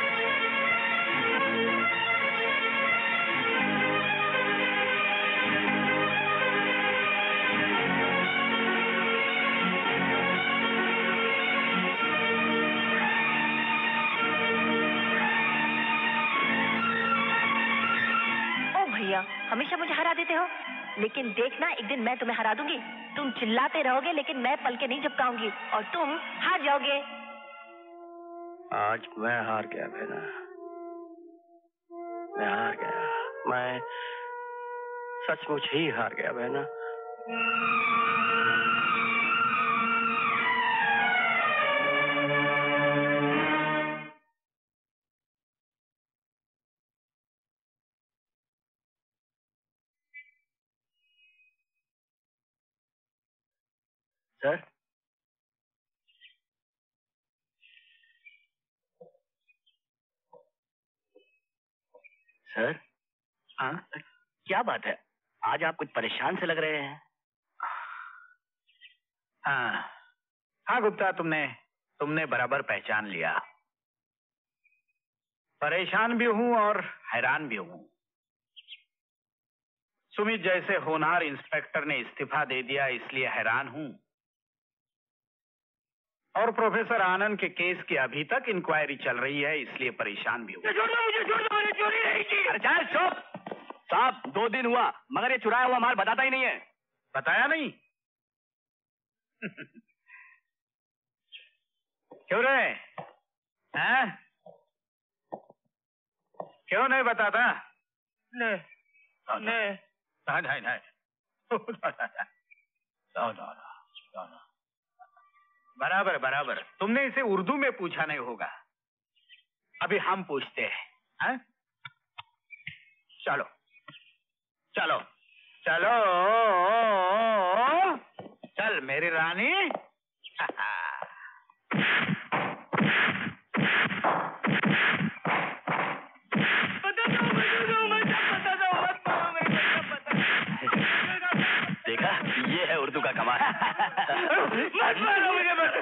हमेशा मुझे हरा देते हो, लेकिन देखना एक दिन मैं तुम्हें हरा दूंगी। तुम चिल्लाते रहोगे लेकिन मैं पलके नहीं झपकाऊंगी और तुम हार जाओगे। आज मैं हार गया बहना, मैं हार गया, मैं सचमुच ही हार गया बहना। सर, सर, हाँ क्या बात है? आज आप कुछ परेशान से लग रहे हैं। हाँ हाँ गुप्ता, तुमने तुमने बराबर पहचान लिया। परेशान भी हूं और हैरान भी हूं। सुमित जैसे होनहार इंस्पेक्टर ने इस्तीफा दे दिया इसलिए हैरान हूं, और प्रोफेसर आनंद के केस की अभी तक इंक्वायरी चल रही है इसलिए परेशान भी हूं। छोड़ दो मुझे, छोड़ दो, मैंने चोरी नहीं की। अरे चल चुप। साहब दो दिन हुआ मगर ये चुराया हुआ माल बताता ही नहीं है। बताया नहीं? क्यों रे? हैं? क्यों नहीं बताता? नहीं नहीं नहीं नहीं बराबर बराबर। तुमने इसे उर्दू में पूछा नहीं होगा, अभी हम पूछते हैं, हैं? चलो चलो चलो चल मेरी रानी। देखा, ये है उर्दू का कमाल। मत मारो मुझे, मत।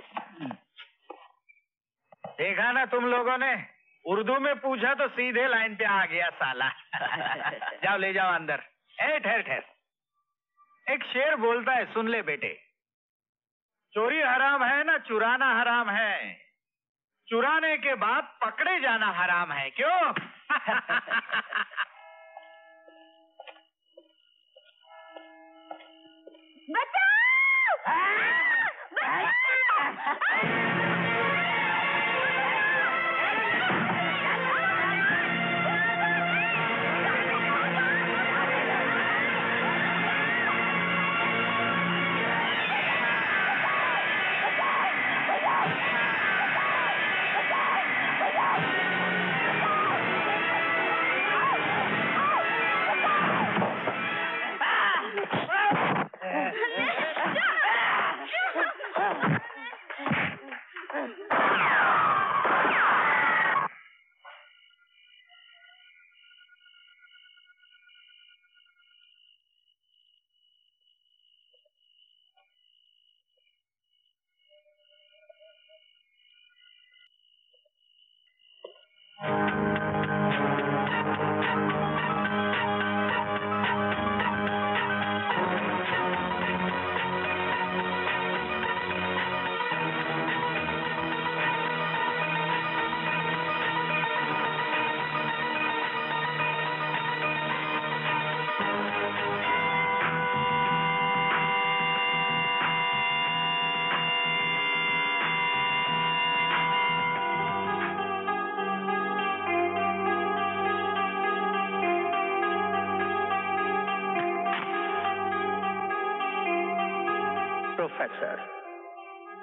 देखा ना तुम लोगों ने, उर्दू में पूछा तो सीधे लाइन पे आ गया साला। जाओ ले जाओ अंदर। ए ठहर ठहर, एक शेर बोलता है, सुन ले बेटे। चोरी हराम है ना चुराना हराम है, चुराने के बाद पकड़े जाना हराम है। क्यों?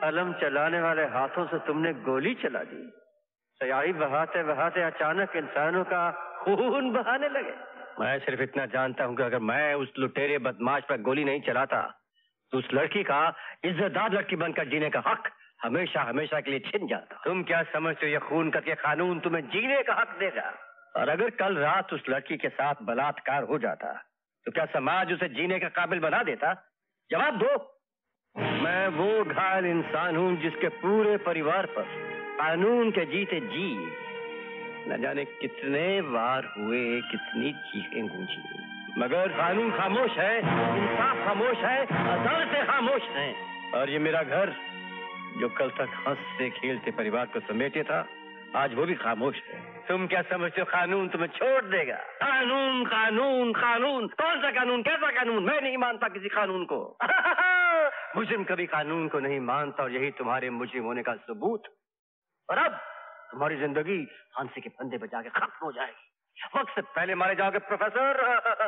कलम चलाने वाले हाथों से तुमने गोली चला दी। स्याही बहाते बहाते अचानक इंसानों का खून बहाने लगे। मैं सिर्फ इतना जानता हूं कि अगर मैं उस लुटेरे बदमाश पर गोली नहीं चलाता तो उस लड़की का इज्जतदार लड़की बनकर जीने का हक हमेशा हमेशा के लिए छिन जाता। तुम क्या समझते हो ये खून करके कानून तुम्हें जीने का हक देगा? और अगर कल रात उस लड़की के साथ बलात्कार हो जाता तो क्या समाज उसे जीने के काबिल बना देता? जवाब दो। मैं वो घायल इंसान हूं जिसके पूरे परिवार पर कानून के जीते जी न जाने कितने वार हुए, कितनी चीखें गूंजी, मगर कानून खामोश है, इंसाफ खामोश है, अदालतें खामोश हैं। और ये मेरा घर जो कल तक हंसते खेलते परिवार को समेटे था, आज वो भी खामोश है। तुम क्या समझते हो कानून तुम्हें छोड़ देगा? कानून कानून कानून, कौन सा कानून, कैसा कानून? मैं नहीं मानता किसी कानून को। मुजरिम कभी कानून को नहीं मानता और यही तुम्हारे मुजरिम होने का सबूत। और अब तुम्हारी जिंदगी फांसी के फंदे पे जाके खत्म हो जाएगी। वक्त से पहले मारे जाओगे प्रोफेसर।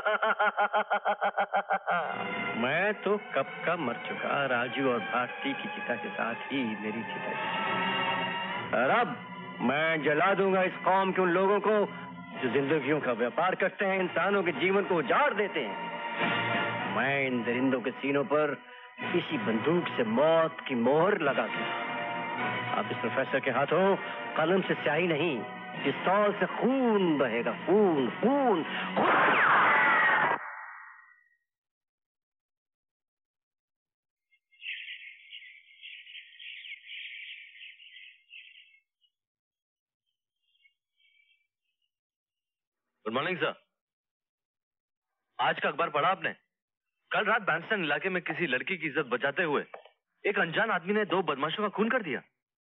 मैं तो कब का मर चुका। राजू और भारती की चिता के साथ ही मेरी चिता। और अब मैं जला दूंगा इस कौम के उन लोगों को जो जिंदगियों का व्यापार करते हैं, इंसानों के जीवन को उजाड़ देते हैं। मैं इन दरिंदों के सीनों पर किसी बंदूक से मौत की मोहर लगा दूंगा। अब इस प्रोफेसर के हाथों कलम से स्याही नहीं, पिस्तौल से खून बहेगा। खून खून, खून। Good morning sir. आज का अखबार पढ़ा आपने? कल रात बैंडस्टैंड इलाके में किसी लड़की की इज्जत बचाते हुए एक अनजान आदमी ने दो बदमाशों का खून कर दिया।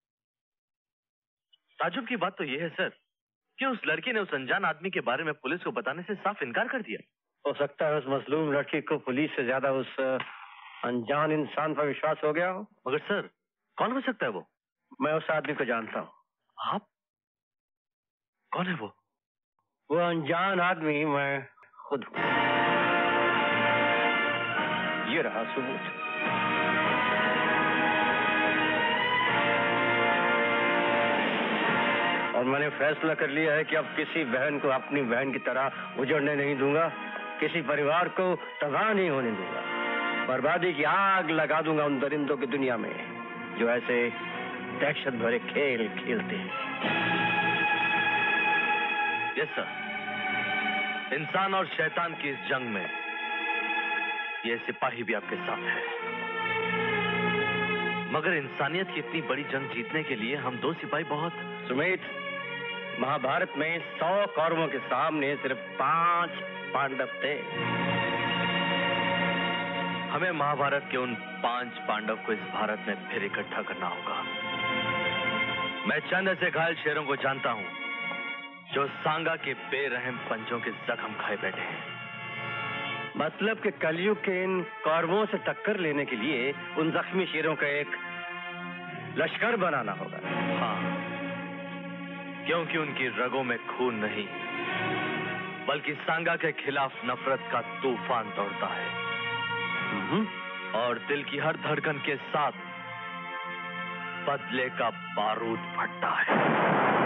ताजुब की बात तो यह है सर कि उस लड़की ने उस अनजान आदमी के बारे में पुलिस को बताने से साफ इनकार कर दिया। हो सकता है उस मजलूम लड़की को पुलिस से ज्यादा उस अनजान इंसान पर विश्वास हो गया हो। मगर सर कौन हो सकता है वो? मैं उस आदमी को जानता हूँ। आप? कौन है वो? वो अनजान आदमी मैं खुद हूँ। ये रहा सबूत। और मैंने फैसला कर लिया है कि अब किसी बहन को अपनी बहन की तरह उजड़ने नहीं दूंगा, किसी परिवार को तबाह नहीं होने दूंगा। बर्बादी की आग लगा दूंगा उन दरिंदों की दुनिया में जो ऐसे दहशत भरे खेल खेलते हैं। Yes sir. इंसान और शैतान की इस जंग में ये सिपाही भी आपके साथ है, मगर इंसानियत की इतनी बड़ी जंग जीतने के लिए हम दो सिपाही बहुत। सुमित, महाभारत में सौ कौरवों के सामने सिर्फ पांच पांडव थे। हमें महाभारत के उन पांच पांडव को इस भारत में फिर इकट्ठा करना होगा। मैं चंद ऐसे घायल शेरों को जानता हूं जो सांगा के बेरहम पंजों के जख्म खाए बैठे हैं। मतलब कि कलयुग के इन कौरवों से टक्कर लेने के लिए उन जख्मी शेरों का एक लश्कर बनाना होगा। हाँ, क्योंकि उनकी रगों में खून नहीं बल्कि सांगा के खिलाफ नफरत का तूफान दौड़ता है और दिल की हर धड़कन के साथ बदले का बारूद फटता है।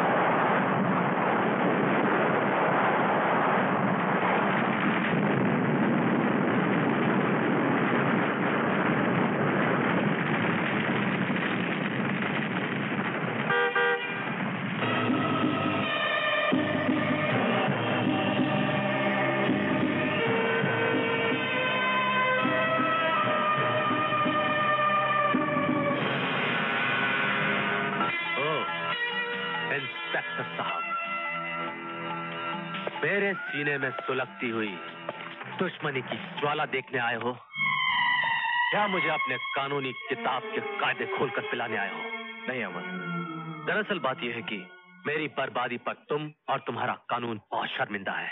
मेरे सीने में सुलगती हुई दुश्मनी की ज्वाला देखने आए हो क्या मुझे अपने कानूनी किताब के कायदे खोलकर पिलाने आए हो? नहीं अमर, दरअसल बात यह है कि मेरी बर्बादी पर तुम और तुम्हारा कानून बहुत शर्मिंदा है।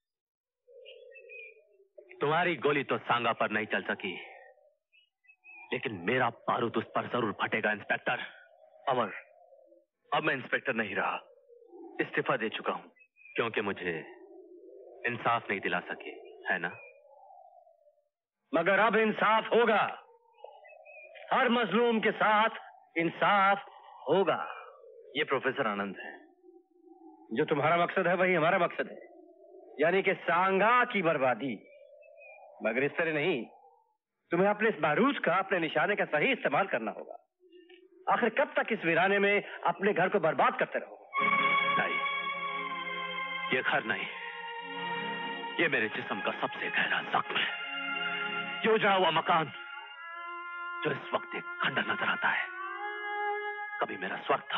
तुम्हारी गोली तो सांगा पर नहीं चल सकी, लेकिन मेरा बारूद उस पर जरूर फटेगा। इंस्पेक्टर अमर, अब मैं इंस्पेक्टर नहीं रहा, इस्तीफा दे चुका हूं क्योंकि मुझे इंसाफ नहीं दिला सके, है ना? मगर अब इंसाफ होगा। हर मजलूम के साथ इंसाफ होगा। ये प्रोफेसर आनंद है। जो तुम्हारा मकसद है वही हमारा मकसद है, यानी कि सांगा की बर्बादी। मगर इस तरह नहीं, तुम्हें अपने इस बारूद का, अपने निशाने का सही इस्तेमाल करना होगा। आखिर कब तक इस वीराने में अपने घर को बर्बाद करते रहोगे? नहीं, ये घर नहीं, ये मेरे जिस्म का सबसे गहरा जख्म है। ये उजड़ा हुआ मकान जो इस वक्त एक खंडर नजर आता है, कभी मेरा स्वर्ग था।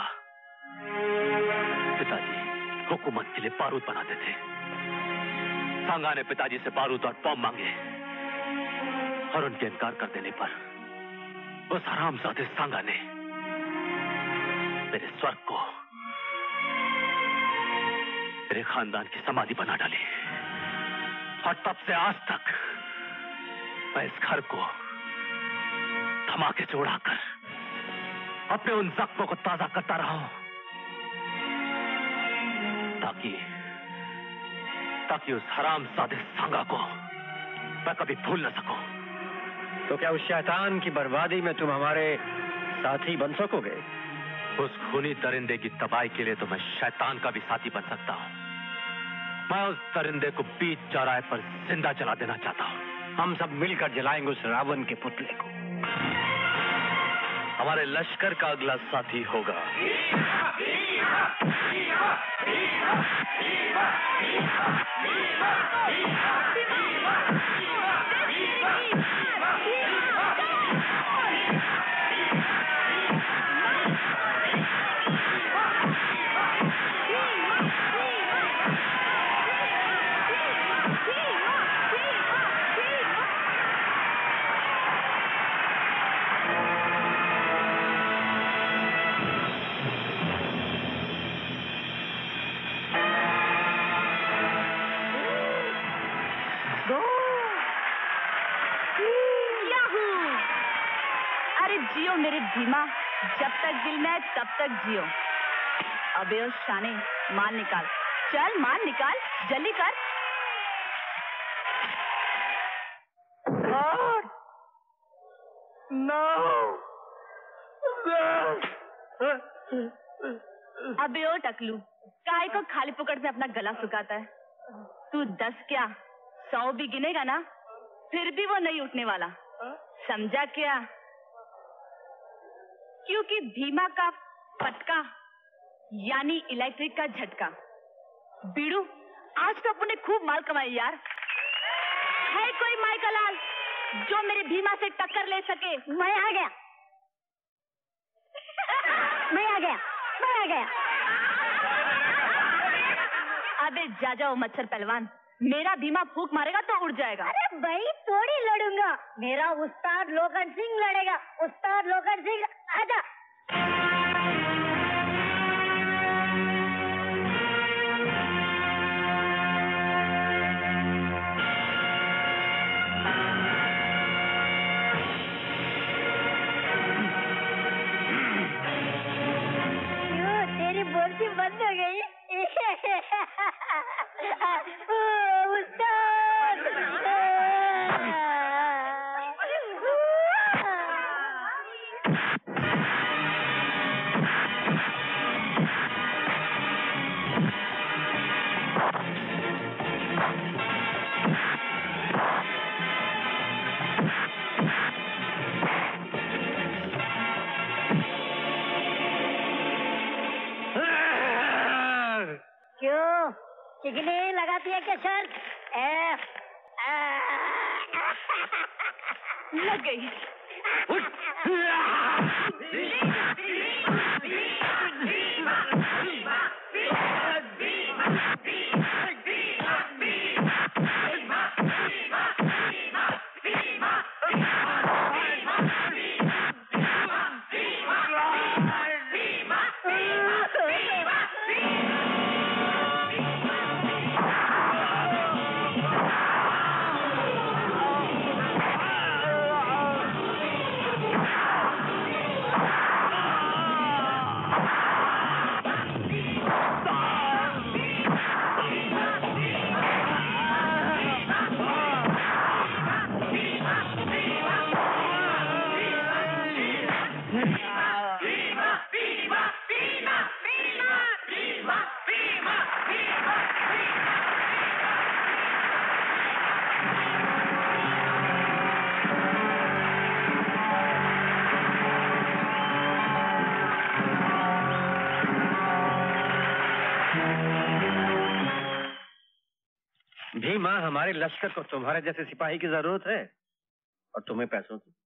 पिताजी हुकूमत के लिए बारूद बनाते थे। सांगा ने पिताजी से बारूद और बम मांगे और उनके इनकार कर देने पर उस हरामजादे सांगा ने मेरे स्वर्ग को मेरे खानदान की समाधि बना डाली। और तब से आज तक मैं इस घर को धमाके से उड़ाकर अपने उन जख्मों को ताजा करता रहा हूं, ताकि ताकि उस हरामजादे सांगा को मैं कभी भूल न सकूं। तो क्या उस शैतान की बर्बादी में तुम हमारे साथी बन सकोगे? उस खूनी दरिंदे की तबाही के लिए तो मैं शैतान का भी साथी बन सकता हूं। मैं उस दरिंदे को बीच चौराहे पर जिंदा जला देना चाहता हूं। हम सब मिलकर जलाएंगे उस रावण के पुतले को। हमारे लश्कर का अगला साथी होगा जियो मेरे भीमा, जब तक दिल में तब तक जियो। अबे ओ शाने, माल निकाल, चल माल निकाल, जल्दी कर। नो, अबे ओ टकलू, काय को खाली पुकड़ में अपना गला सुखाता है? तू दस क्या सौ भी गिनेगा ना, फिर भी वो नहीं उठने वाला, समझा क्या? क्योंकि भीमा का फटका यानी इलेक्ट्रिक का झटका। बीड़ू, आज तो अपने खूब माल कमाए यार। है कोई माई का लाल जो मेरे भीमा से टक्कर ले सके? मैं आ गया, मैं आ गया, मैं आ गया। अबे जा जाओ मच्छर पहलवान, मेरा भीमा फूंक मारेगा तो उड़ जाएगा। अरे भाई थोड़ी लड़ूंगा, मेरा उस्ताद लोकन सिंह लड़ेगा। उस्ताद लोकन सिंह, आजा। क्यों तेरी बोलती बंद हो गई? क्यों चिकनी लगाती है क्या शर्त? लग गई। भीमा, हमारे लश्कर को तुम्हारे जैसे सिपाही की जरूरत है और तुम्हें पैसों की।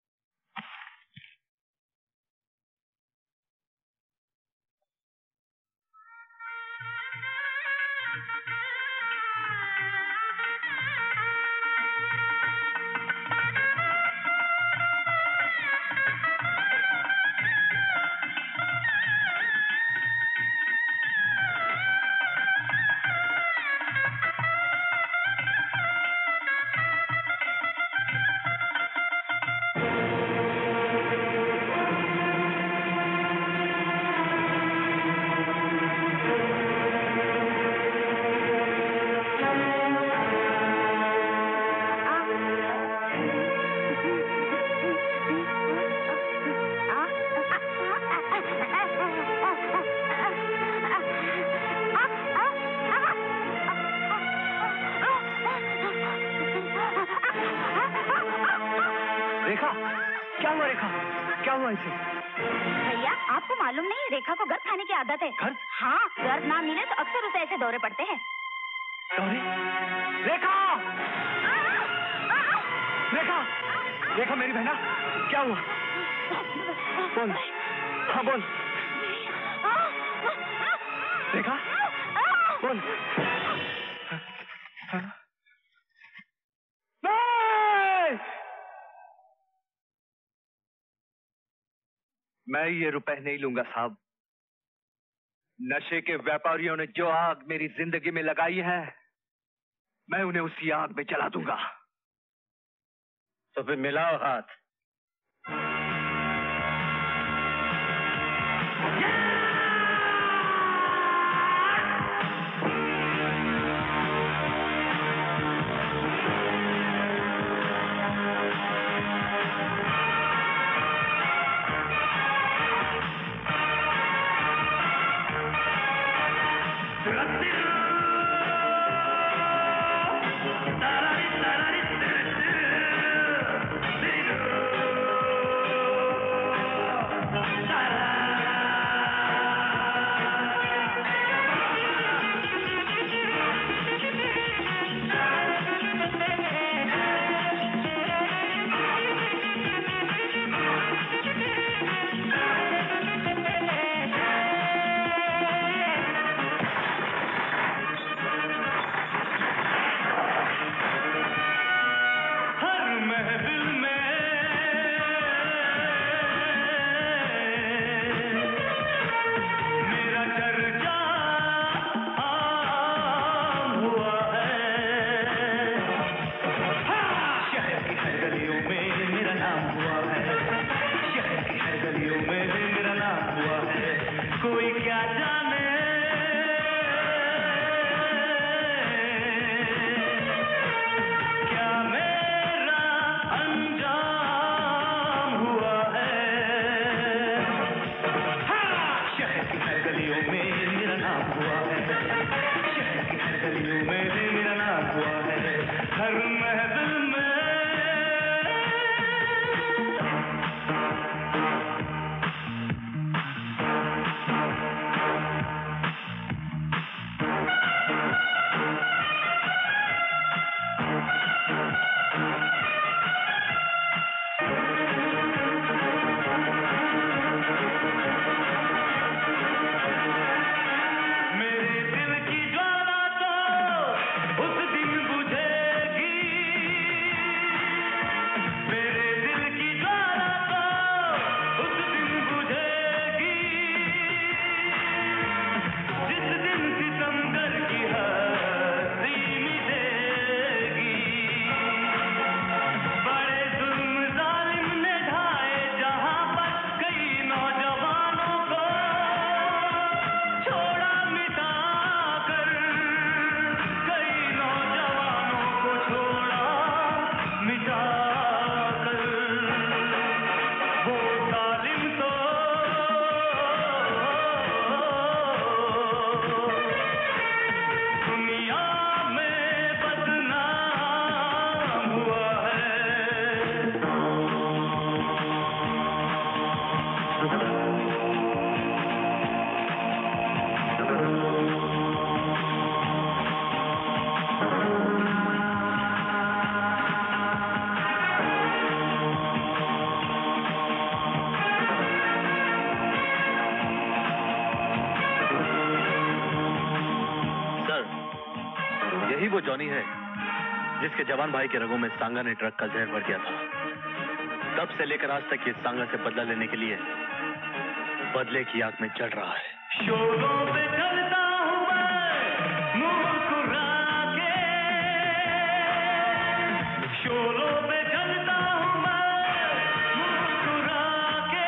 रेखा, क्या हुआ रेखा? क्या हुआ इसे? भैया, आपको मालूम नहीं रेखा को गर्द खाने की आदत है। गर्द? हाँ, गर्द ना मिले तो अक्सर उसे ऐसे दौरे पड़ते हैं। दौरे? रेखा! रेखा! रेखा मेरी बहना, क्या हुआ? बोल, हाँ बोल। रेखा, बोल। मैं ये रुपए नहीं लूंगा साहब। नशे के व्यापारियों ने जो आग मेरी जिंदगी में लगाई है, मैं उन्हें उसी आग में जला दूंगा। तो फिर मिलाओ हाथ। वो जॉनी है जिसके जवान भाई के रगों में सांगा ने ट्रक का जहर भर दिया था। तब से लेकर आज तक ये सांगा से बदला लेने के लिए बदले की आग में चढ़ रहा है। शोरों पे चलता हूँ मैं मुस्कुरा के, शोरों पे चलता हूँ मैं मुस्कुरा के,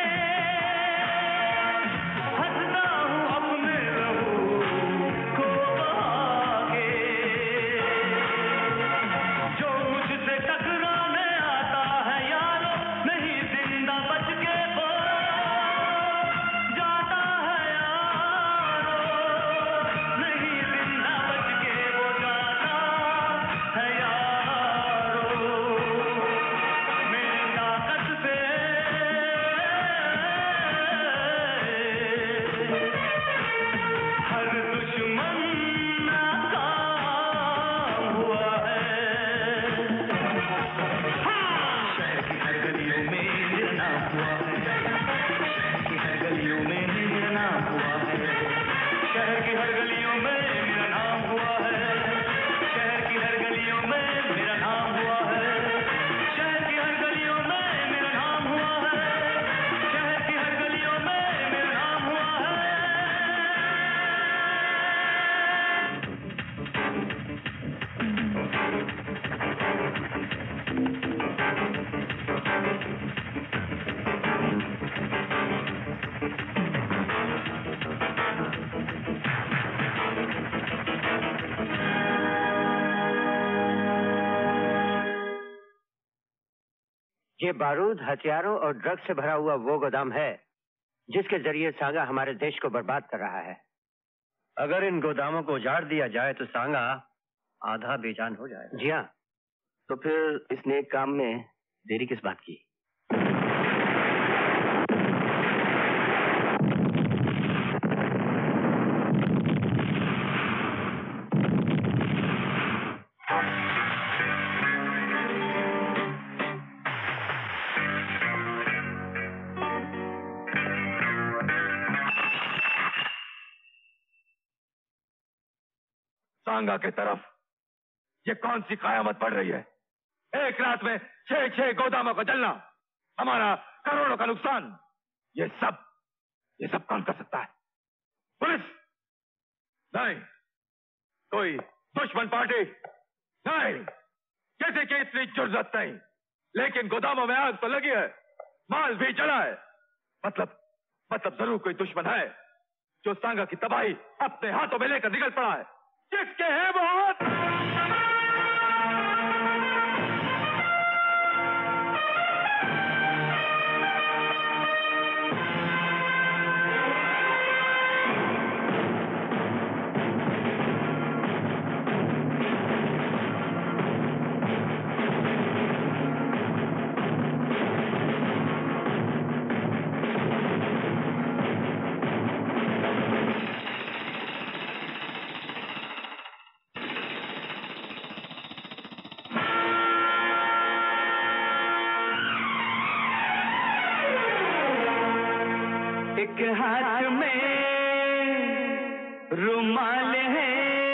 हंसता हूँ अपने लहू को बहा के। जो मुझसे टकराने आता है यारो नहीं जिंदा बच के वो जाता है यारो, नहीं जिंदा बच के वो जाता है यारो। मेरी ताकत से हर दुश्मन नाकाम हुआ है। शहर की हर गलियों में मेरा नाम हुआ है, शहर की हर गलियों में मेरा नाम हुआ है, शहर की हर गलियों में मेरा नाम हुआ है, शहर की हर गलियों में मेरा नाम हुआ है, शहर की हर गलियों में मेरा नाम हुआ है, शहर की हर गलियों में मेरा नाम हुआ है। ये बारूद, हथियारों और ड्रग्स से भरा हुआ वो गोदाम है जिसके जरिए सांगा हमारे देश को बर्बाद कर रहा है। अगर इन गोदामों को उजाड़ दिया जाए तो सांगा आधा बेजान हो जाएगा। जी हाँ। तो फिर इस नेक काम में देरी किस बात की? सांगा की तरफ ये कौन सी कयामत पड़ रही है? एक रात में छह छह गोदामों का जलना, हमारा करोड़ों का नुकसान, ये सब ये सब कौन कर सकता है? पुलिस नहीं, कोई दुश्मन पार्टी नहीं, किसी की इतनी जुर्रत नहीं। लेकिन गोदामों में आग तो लगी है, माल भी जला है, मतलब मतलब जरूर कोई दुश्मन है जो सांगा की तबाही अपने हाथों में लेकर निकल पड़ा है। किसके हैं वो हाथ? एक हाथ में रुमाल है,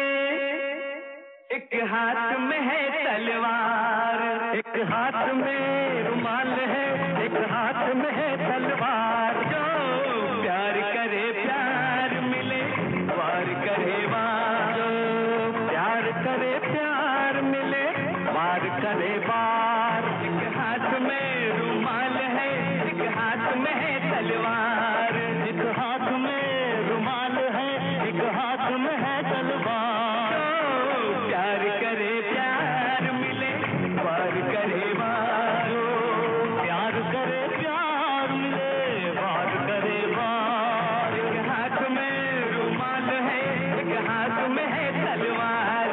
एक हाथ में है तलवार, एक हाथ में रुमाल है, एक हाथ में है तलवार। जो प्यार करे प्यार मिले, वार करे वार, जो प्यार करे प्यार मिले, वार करे वार। एक हाथ में रुमाल है, एक हाथ में है तलवार, एक हाथ में रुमाल है, एक हाथ में है तलवार। जो प्यार करे प्यार मिले, वार करे वार, प्यार करे प्यार मिले, वार करे वार। एक हाथ में रुमाल है, एक हाथ में है तलवार।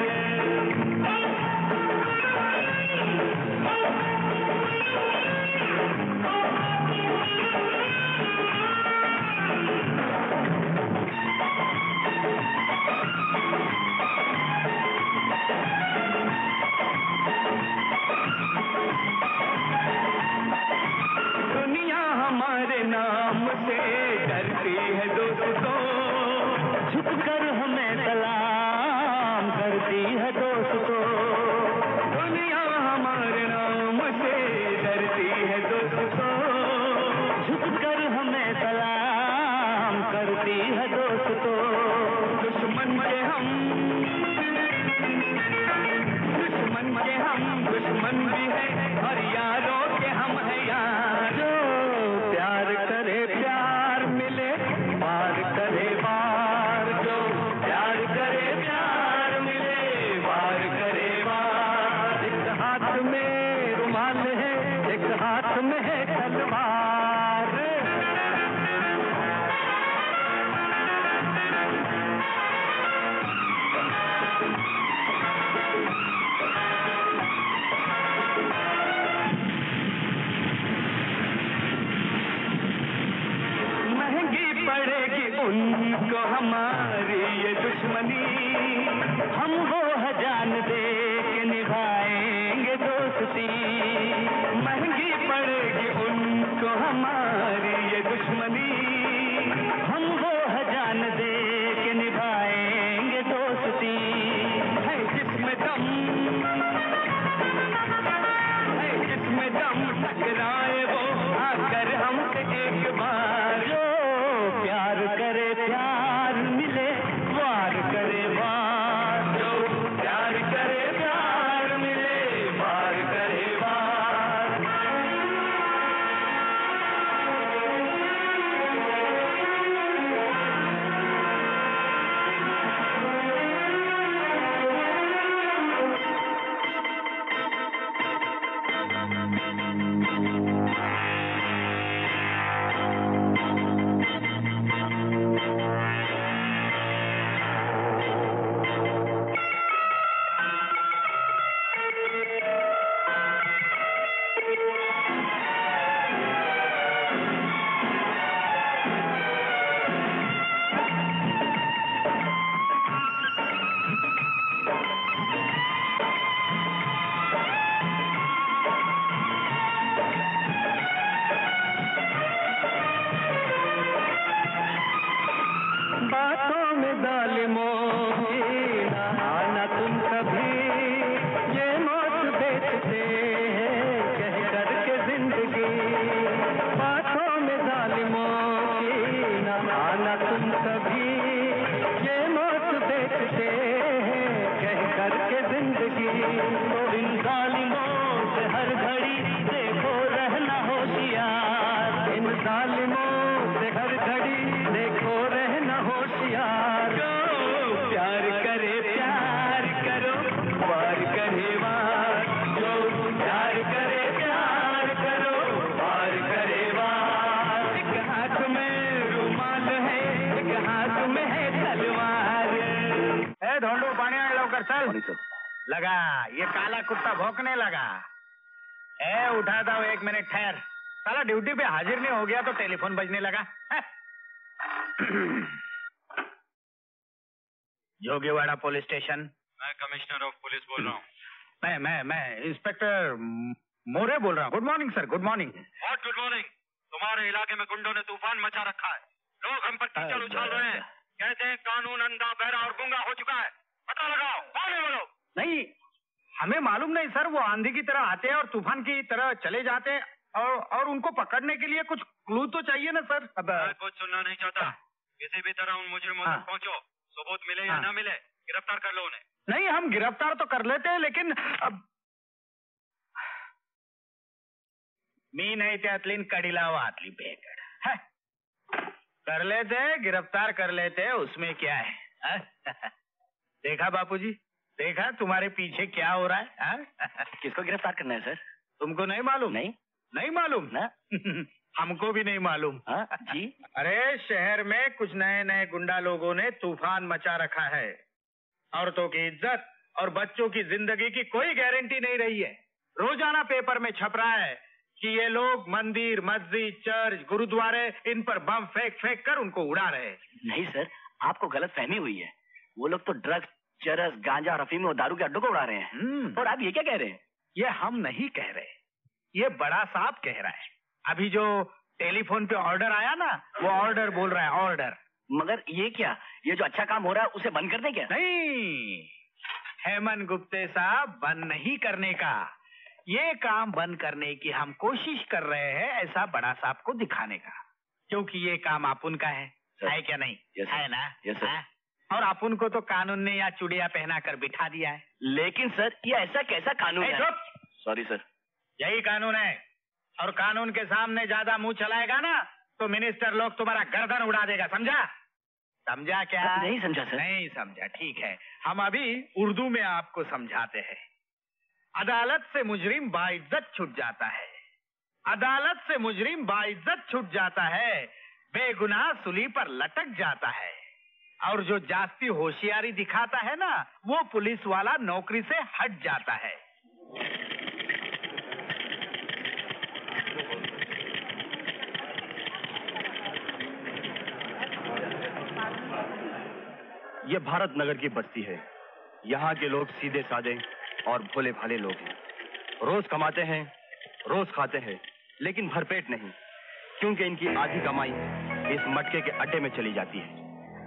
है दोस्तों, दुश्मन के हम दुश्मन के हम दुश्मन भी है और यारों के हम है यार। जो प्यार करे प्यार मिले, वार करे वार। जो प्यार करे प्यार मिले, वार करे वार। एक हाथ में रुमाल है, एक हाथ में है तलवार। उनको हमारी ये दुश्मनी, हम वो जान दे के निभाएंगे दोस्ती। महंगी पड़ेगी उनको हमारी ये दुश्मनी, हम वो जान दे के निभाएंगे दोस्ती। है जिसमें दम है जिसमें दम, टकराए वो आकर हमसे एक बार। जो प्यार करे प्यार मिले, वार करे वार। जो प्यार करे प्यार मिले, वार करे वार। बातों में जालिमों की ना आना तुम कभी, ये मौत बेचते हैं कह करके जिंदगी। बातों में जालिमों की ना आना तुम कभी, ये मौत बेचते हैं कह करके जिंदगी। तो इन जालिमों से हर घड़ी देखो रहना होशियार। इन जालिमों से हर घड़ी देखो रहना होशियार। जो प्यार करे प्यार करो, वार करे वार। जो प्यार करे प्यार करो, वार करे वार। एक हाथ में रुमाल है, एक हाथ में है तलवार। ए ढोंडू पानी आ लौकर चल। लगा ये काला कुत्ता भौंकने लगा। ए उठाता हूँ, एक मिनट ठहर। साला ड्यूटी पे हाजिर नहीं हो गया तो टेलीफोन बजने लगा। Jogiwada police station. मैं कमिश्नर ऑफ पुलिस बोल रहा हूँ। मैं मैं मैं इंस्पेक्टर मोरे बोल रहा हूँ। Good morning sir, good morning. What good morning? तुम्हारे इलाके में गुंडों ने तूफान मचा रखा है। लोग हम पर कीचड़ उछाल रहे हैं। कहते हैं कानून अंधा बहरा और गूंगा हो चुका है। पता लगाओ कौन है वो लोग। नहीं, हमें मालूम नहीं सर। वो आंधी की तरह आते हैं और तूफान की तरह चले जाते हैं, और और उनको पकड़ने के लिए कुछ क्लू तो चाहिए ना सर। अब मैं कुछ सुनना नहीं चाहता। किसी भी तरह उन मुजरिमों तक पहुंचो। सबूत मिले या ना मिले, गिरफ्तार कर लो उन्हें। नहीं, हम गिरफ्तार तो कर लेते हैं, लेकिन अब मी नहीं त्यातली कड़ीला वातली बेगड़ है। कर लेते, गिरफ्तार कर लेते, उसमें क्या है, है? देखा बापूजी, देखा तुम्हारे पीछे क्या हो रहा है, है? किसको गिरफ्तार करना है सर? तुमको नहीं मालूम? नहीं नहीं मालूम ना। हमको भी नहीं मालूम। हाँ जी। अरे शहर में कुछ नए नए गुंडा लोगों ने तूफान मचा रखा है। औरतों की इज्जत और बच्चों की जिंदगी की कोई गारंटी नहीं रही है। रोजाना पेपर में छप रहा है कि ये लोग मंदिर, मस्जिद, चर्च, गुरुद्वारे, इन पर बम फेंक फेंक कर उनको उड़ा रहे हैं। नहीं सर, आपको गलत फहमी हुई है। वो लोग तो ड्रग्स, चरस, गांजा, अफीम और दारू के अड्डों को उड़ा रहे हैं। और आप ये क्या कह रहे हैं? ये हम नहीं कह रहे, ये बड़ा साहब कह रहा है। अभी जो टेलीफोन पे ऑर्डर आया ना, वो ऑर्डर बोल रहा है, ऑर्डर। मगर ये क्या, ये जो अच्छा काम हो रहा है उसे बंद कर दें क्या? नहीं हेमंत गुप्ते साहब, बंद नहीं करने का। ये काम बंद करने की हम कोशिश कर रहे हैं, ऐसा बड़ा साहब को दिखाने का। क्योंकि ये काम आप उनका है, है क्या नहीं? Yes, है ना? Yes, sir. हाँ? और अपन को तो कानून ने या चुड़िया पहना कर बिठा दिया है। लेकिन सर ये ऐसा कैसा कानून ए, है? चुप! Sorry sir. यही कानून है और कानून के सामने ज्यादा मुंह चलाएगा ना तो मिनिस्टर लोग तुम्हारा गर्दन उड़ा देगा, समझा? समझा क्या? नहीं समझा सर। नहीं समझा, ठीक है। हम अभी उर्दू में आपको समझाते हैं। अदालत से मुजरिम बाइज्जत छूट जाता है, अदालत से मुजरिम बाइज्जत छूट जाता है, बेगुनाह सूली पर लटक जाता है, और जो जास्ती होशियारी दिखाता है ना वो पुलिस वाला नौकरी से हट जाता है। ये भारत नगर की बस्ती है। यहाँ के लोग सीधे साधे और भोले भाले लोग हैं। रोज कमाते हैं, रोज खाते हैं, लेकिन भरपेट नहीं, क्योंकि इनकी आधी कमाई इस मटके के अड्डे में चली जाती है।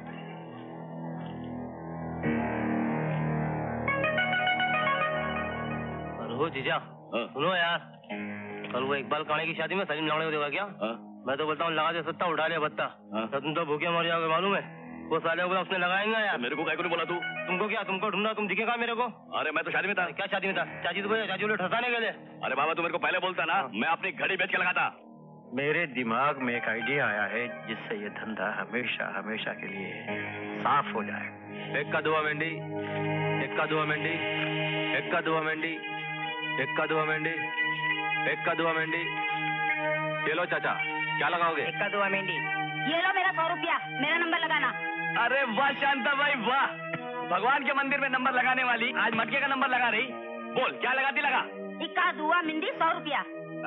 हो जीजा, सुनो यार, कल वो इकबाल काणे की शादी में सलीम लावणे को देखा क्या? मैं तो बोलता हूँ लगा दे सत्ता, उठा लिया बत्ता। तो तुम तो भूखे मर जाओगे मालूम है। वो साले को उसने लगाएंगा यार। मेरे को काय को नहीं बोला तू? तुमको क्या, तुमको ढूंढा, तुम दिखेगा मेरे को? अरे मैं तो शादी में था। क्या शादी में था? चाची तो बोले चाची बोले ठसाने के लिए। अरे बाबा तू मेरे को पहले बोलता ना, मैं अपनी घड़ी बेच के लगाता। मेरे दिमाग में एक आइडिया आया है जिससे ये धंधा हमेशा हमेशा के लिए साफ हो जाए। एक का दुआ मेंढी, एक का दुआ मेंढी, एक का दुआ मेंढी, एक का दुआ मेंढी, एक का दुआ मेंढी। ये लो चाचा, क्या लगाओगे? एक का दुआ मेंढी। ये लो मेरा सौ रुपया, मेरा नंबर लगाना। अरे वाह शांता भाई वाह, भगवान के मंदिर में नंबर लगाने वाली आज मटके का नंबर लगा रही। बोल क्या लगाती? लगा। इक्का दुआ मिंडी सौ रुपया।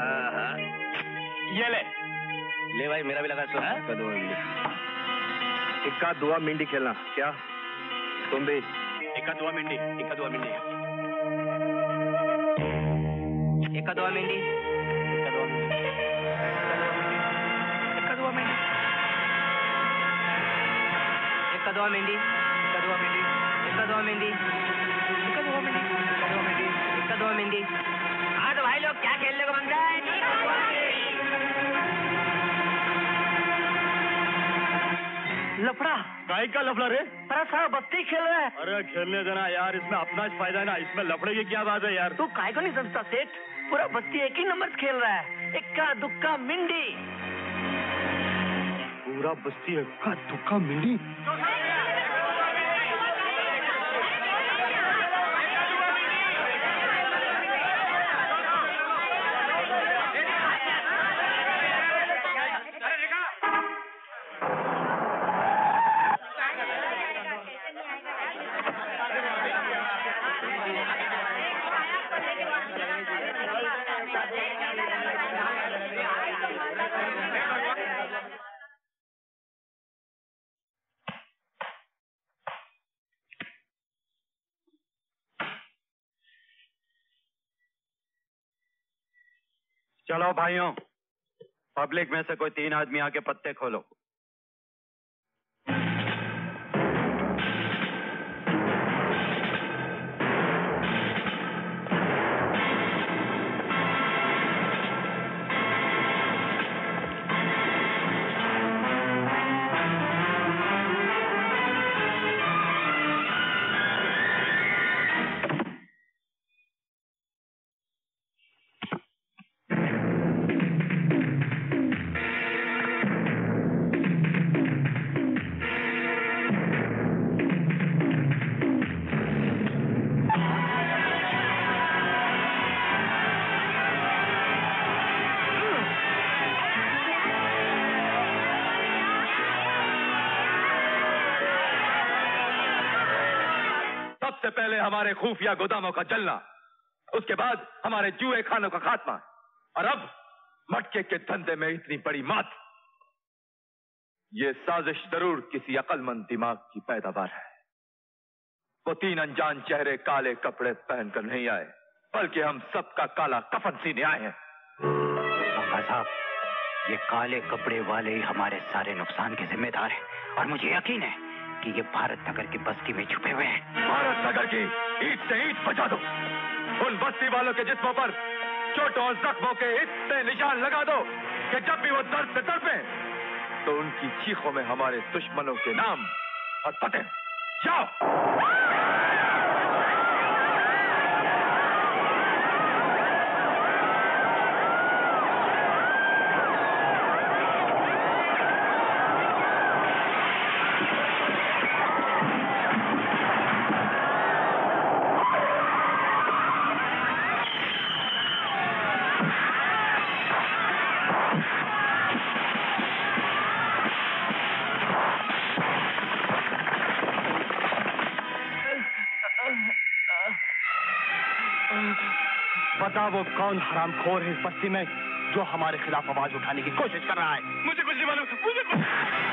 ये ले ले भाई, मेरा भी लगा सौ। इक्का दुआ मिंडी, इक्का दुआ मिंडी खेलना क्या? तुम भी इक्का दुआ मिंडी, इक्का दुआ मिंडी, इक्का दुआ मिंडी, इक्का दुआ मिंडी, इक्का दुआ मिंडी, इक्का दुआ मिंडी, इक्का दुआ मिंडी, इक्का दुआ मिंडी, इक्का दुआ मिंडी, इक्का दुआ मिंडी, इक्का दुआ मिंडी। हाँ तो भाई लोग क्या खेलने को मांगता है? लफड़ा। काय का लफड़ा रे? अरे साहब बत्ती खेल रहा है। अरे खेलने देना यार, इसमें अपना फायदा है ना, इसमें लफड़े की क्या बात है यार? तू काय को नहीं समझता सेठ? पूरा बस्ती एक ही नंबर से खेल रहा है, इक्का दुक्का मिंडी। पूरा बस्ती इक्का दुक्का मिंडी। चलो भाइयों, पब्लिक में से कोई तीन आदमी आके पत्ते खोलो। सबसे पहले हमारे खुफिया गोदामों का जलना, उसके बाद हमारे जुए खानों का खात्मा, और अब मटके के धंधे में इतनी बड़ी मात। ये साजिश जरूर किसी अक्लमंद दिमाग की पैदावार है। वो तीन अनजान चेहरे काले कपड़े पहनकर नहीं आए, बल्कि हम सबका काला कफन सीने आए हैं। साहब, ये काले कपड़े वाले हमारे सारे नुकसान के जिम्मेदार हैं, और मुझे यकीन है कि ये भारत नगर की बस्ती में छुपे हुए हैं। भारत नगर की ईंट से ईंट बचा दो, उन बस्ती वालों के जिस्मों पर चोटों और जख्मों के इतने निशान लगा दो कि जब भी वो दर्द से तड़पे तो उनकी चीखों में हमारे दुश्मनों के नाम और पते। जाओ। बता वो कौन हरामखोर है इस बस्ती में जो हमारे खिलाफ आवाज उठाने की कोशिश कर रहा है। मुझे कुछ नहीं मालूम, मुझे कुछ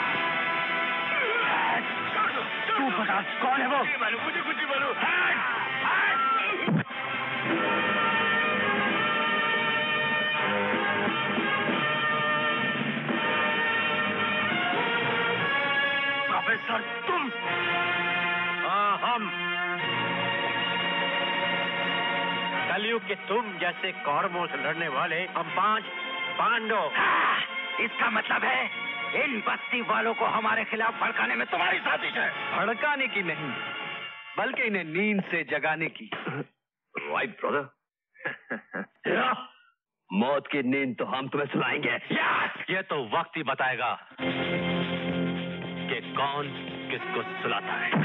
तू बता कौन है वो? मालूम, मुझे कुछ नहीं मालूम। प्रोफेसर तुम? हाँ हम। कलयुग के तुम जैसे कौरवों से लड़ने वाले हम पांच पांडव। इसका मतलब है इन बस्ती वालों को हमारे खिलाफ भड़काने में तुम्हारी साजिश है। भड़काने की नहीं, बल्कि इन्हें नींद से जगाने की। Right brother. मौत की नींद तो हम तुम्हें सुनाएंगे। ये तो वक्त ही बताएगा कि कौन किसको सुलाता है।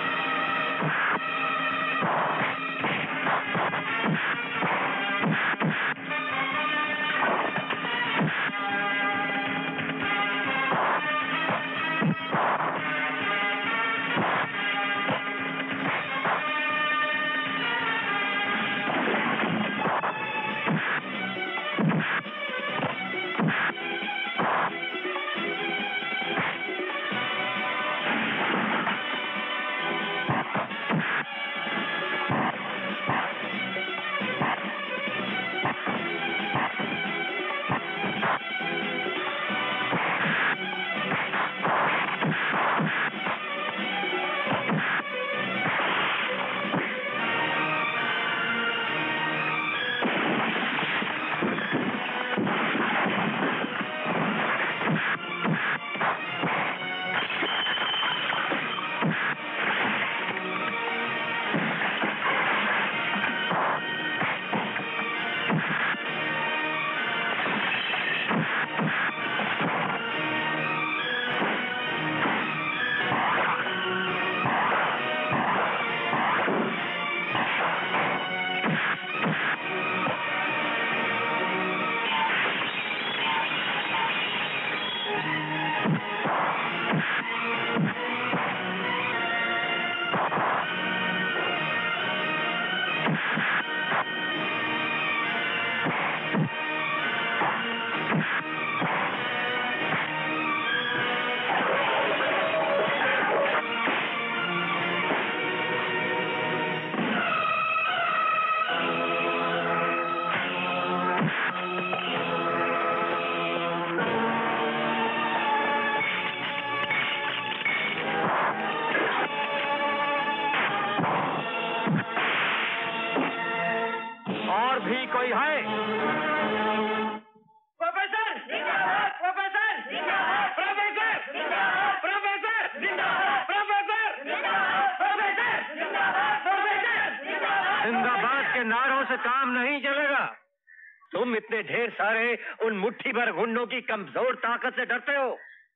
तुम इतने ढेर सारे उन मुट्ठी भर गुंडों की कमजोर ताकत से डरते हो?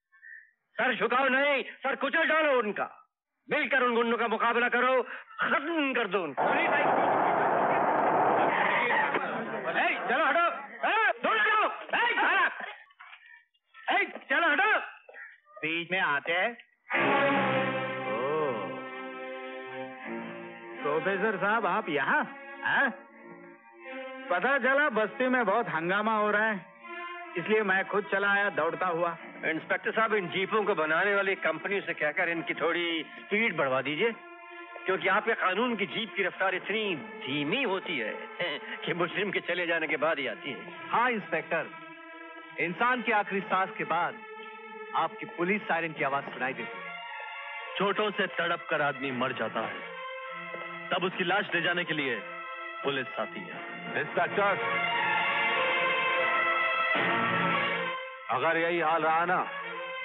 सर झुकाओ नहीं, सर कुचल डालो उनका। मिलकर उन गुंडों का मुकाबला करो, खत्म कर दो उनको। चलो हटो, दूर हटो, चलो हटो। बीच में आते हैं। प्रोफेसर साहब आप यहाँ? पता चला बस्ती में बहुत हंगामा हो रहा है, इसलिए मैं खुद चला आया दौड़ता हुआ। इंस्पेक्टर साहब, इन जीपों को बनाने वाली कंपनी से कहकर इनकी थोड़ी स्पीड बढ़वा दीजिए, क्योंकि आपके कानून की जीप की रफ्तार इतनी धीमी होती है कि मुजरिम के चले जाने के बाद ही आती है। हाँ इंस्पेक्टर, इंसान की आखिरी सांस के बाद आपकी पुलिस सायरन की आवाज सुनाई देती है। चोटों से तड़प कर आदमी मर जाता है, तब उसकी लाश ले जाने के लिए पुलिस आती है। इंस्पेक्टर, अगर यही हाल रहा ना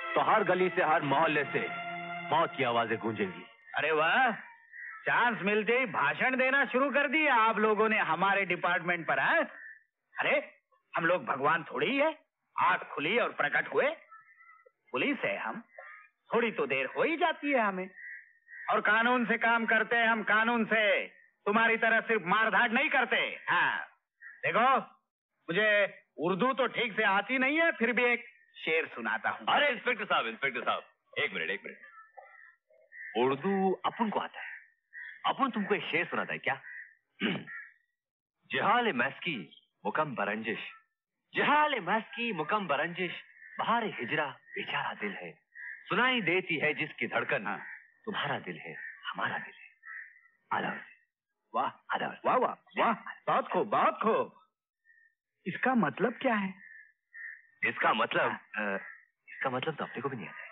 तो हर गली से, हर मोहल्ले से मौत की आवाजें गूंजेंगी। अरे वाह, चांस मिलते ही भाषण देना शुरू कर दिया आप लोगों ने हमारे डिपार्टमेंट पर। है अरे हम लोग भगवान थोड़ी ही है, आंख खुली और प्रकट हुए। पुलिस है हम, थोड़ी तो देर हो ही जाती है हमें, और कानून से काम करते हैं हम, कानून से। तुम्हारी तरह सिर्फ मारधाड़ नहीं करते। हाँ देखो, मुझे उर्दू तो ठीक से आती नहीं है, फिर भी एक शेर सुनाता हूँ। अरे इंस्पेक्टर साहब, इंस्पेक्टर साहब, एक मिनट एक मिनट। उर्दू अपन को आता है, अपन तुमको एक शेर सुनाता है क्या? जहाल मैस्की मुकम बरंजिश, जहाल मैस्की मुकम बरंजिश, बहार हिजरा बेचारा दिल है, सुनाई देती है जिसकी धड़कन। हाँ। तुम्हारा दिल है, हमारा दिल है। आदर। वाह आदर, वाह वाह वाह, बहुत खूब बहुत खूब। इसका मतलब क्या है? इसका मतलब आ, इसका मतलब तो अपने को भी नहीं आता है।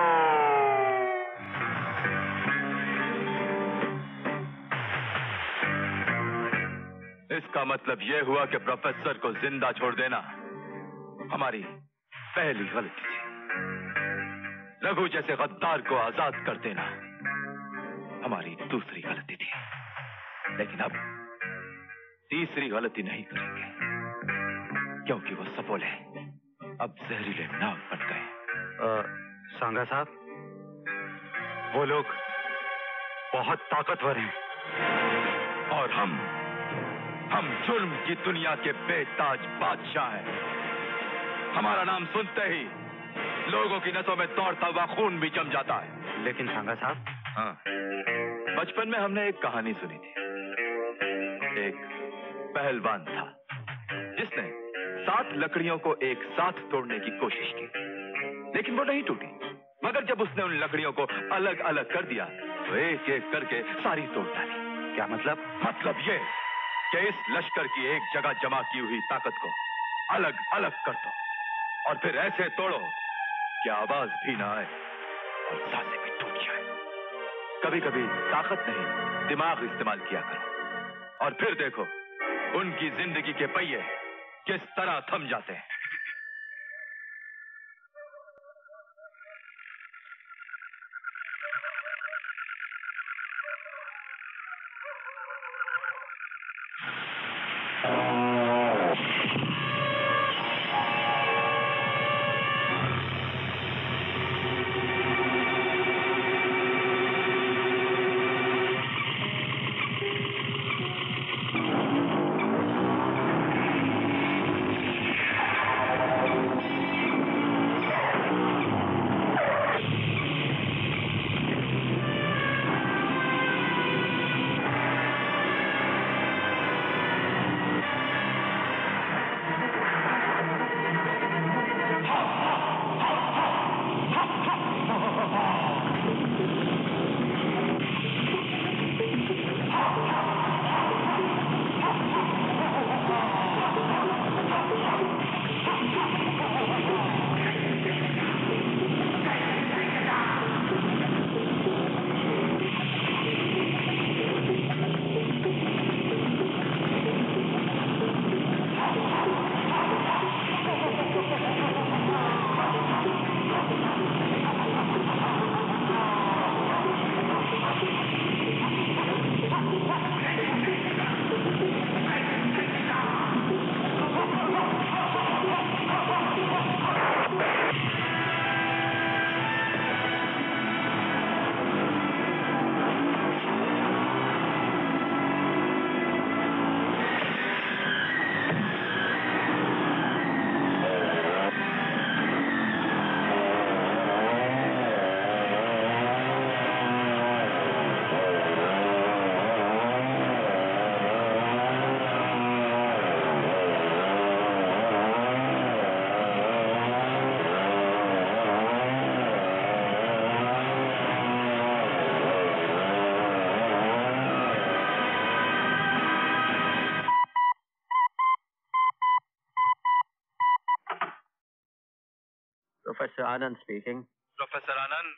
इसका मतलब यह हुआ कि प्रोफेसर को जिंदा छोड़ देना हमारी पहली गलती थी। रघु जैसे गद्दार को आजाद कर देना हमारी दूसरी गलती थी। लेकिन अब तीसरी गलती नहीं करेंगे, क्योंकि वो सफल है, अब जहरीले नाग बन गए। सांगा साहब, वो लोग बहुत ताकतवर हैं, और हम हम जुर्म की दुनिया के बेताज बादशाह हैं। हमारा नाम सुनते ही लोगों की नसों में दौड़ता हुआ खून भी जम जाता है। लेकिन सांगा साहब, हाँ, बचपन में हमने एक कहानी सुनी थी। एक पहलवान था जिसने सात लकड़ियों को एक साथ तोड़ने की कोशिश की, लेकिन वो नहीं टूटी। मगर जब उसने उन लकड़ियों को अलग अलग कर दिया तो एक एक करके सारी तोड़ डाली। क्या मतलब? मतलब ये कि इस लश्कर की एक जगह जमा की हुई ताकत को अलग अलग कर दो, और फिर ऐसे तोड़ो कि आवाज भी ना आए और सांसें भी टूट जाए। कभी कभी ताकत नहीं, दिमाग इस्तेमाल किया करो, और फिर देखो उनकी जिंदगी के पहिए किस तरह थम जाते हैं। Professor Anand speaking. Professor Anand,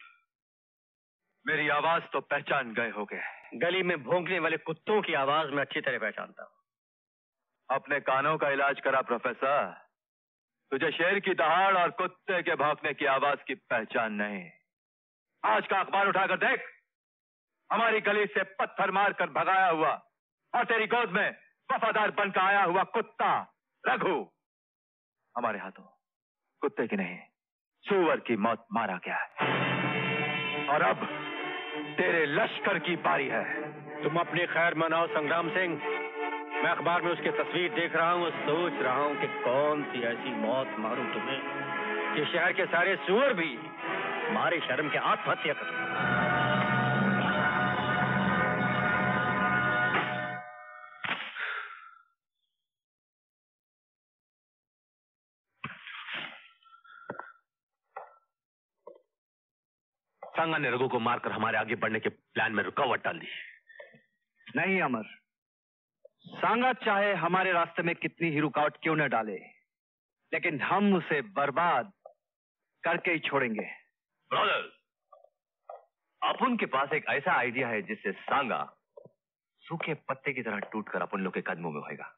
मेरी आवाज तो पहचान गए होगे। गली में भौंकने वाले कुत्तों की आवाज मैं अच्छी तरह पहचानता हूँ। अपने कानों का इलाज करा प्रोफेसर, तुझे शेर की दहाड़ और कुत्ते के भौंकने की आवाज की पहचान नहीं। आज का अखबार उठाकर देख, हमारी गली से पत्थर मारकर भगाया हुआ और तेरी गोद में वफादार बनकर आया हुआ कुत्ता रघु हमारे हाथों कुत्ते की नहीं, सूअर की मौत मारा गया है। और अब तेरे लश्कर की बारी है। तुम अपनी खैर मनाओ संग्राम सिंह। मैं अखबार में उसकी तस्वीर देख रहा हूँ, सोच रहा हूँ कि कौन सी ऐसी मौत मारूं तुम्हें कि शहर के सारे सूअर भी मारे शर्म के आत्महत्या करें। सांगा ने रघु को मारकर हमारे आगे बढ़ने के प्लान में रुकावट डाल दी। नहीं अमर, सांगा चाहे हमारे रास्ते में कितनी ही रुकावट क्यों न डाले, लेकिन हम उसे बर्बाद करके ही छोड़ेंगे। ब्रदर्स, अपन के पास एक ऐसा आइडिया है जिससे सांगा सूखे पत्ते की तरह टूटकर अपन लोग के कदमों में होएगा।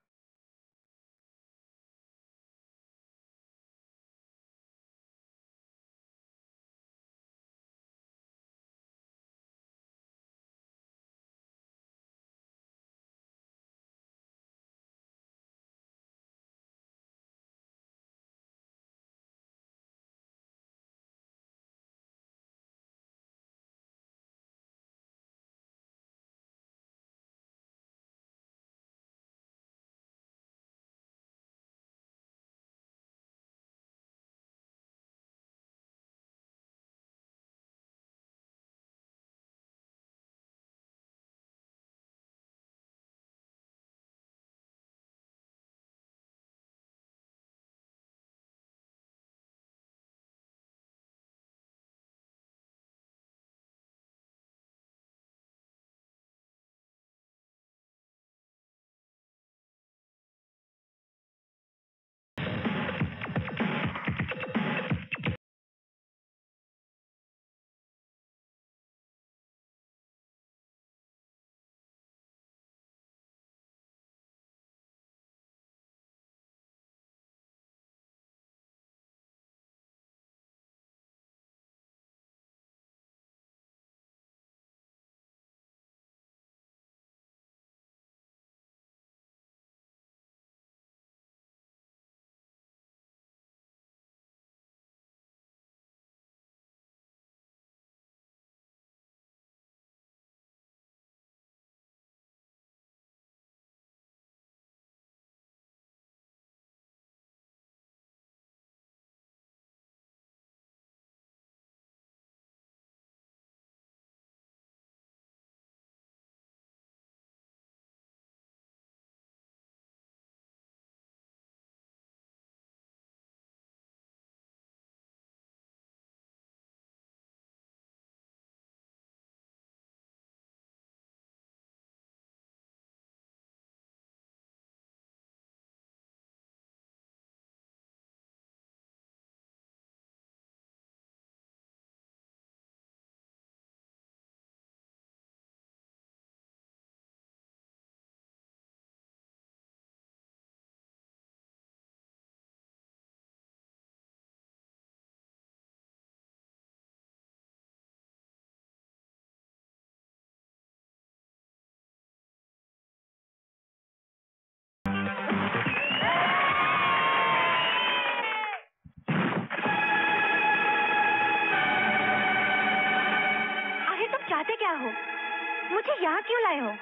चाहते क्या हो? मुझे यहाँ क्यों लाए हो?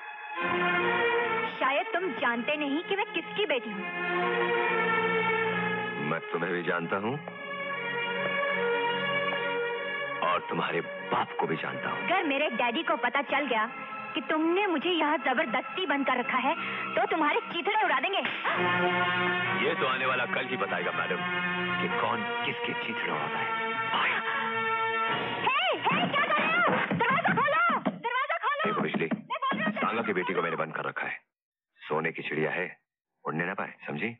शायद तुम जानते नहीं कि मैं किसकी बेटी हूँ। मैं तुम्हें भी जानता हूँ और तुम्हारे बाप को भी जानता हूँ। अगर मेरे डैडी को पता चल गया कि तुमने मुझे यहाँ जबरदस्ती बंद कर रखा है तो तुम्हारे चीथड़े उड़ा देंगे। ये तो आने वाला कल ही बताएगा मैडम कि कौन किसके चीथड़े उड़ाता है। हे, हे, क्या कर रहे हो? दरवाजा खोलो, दरवाजा खोलो। देखो बिजली, सांगा की बेटी को मैंने बंद कर रखा है। सोने की चिड़िया है, उड़ने ना पाए, समझी?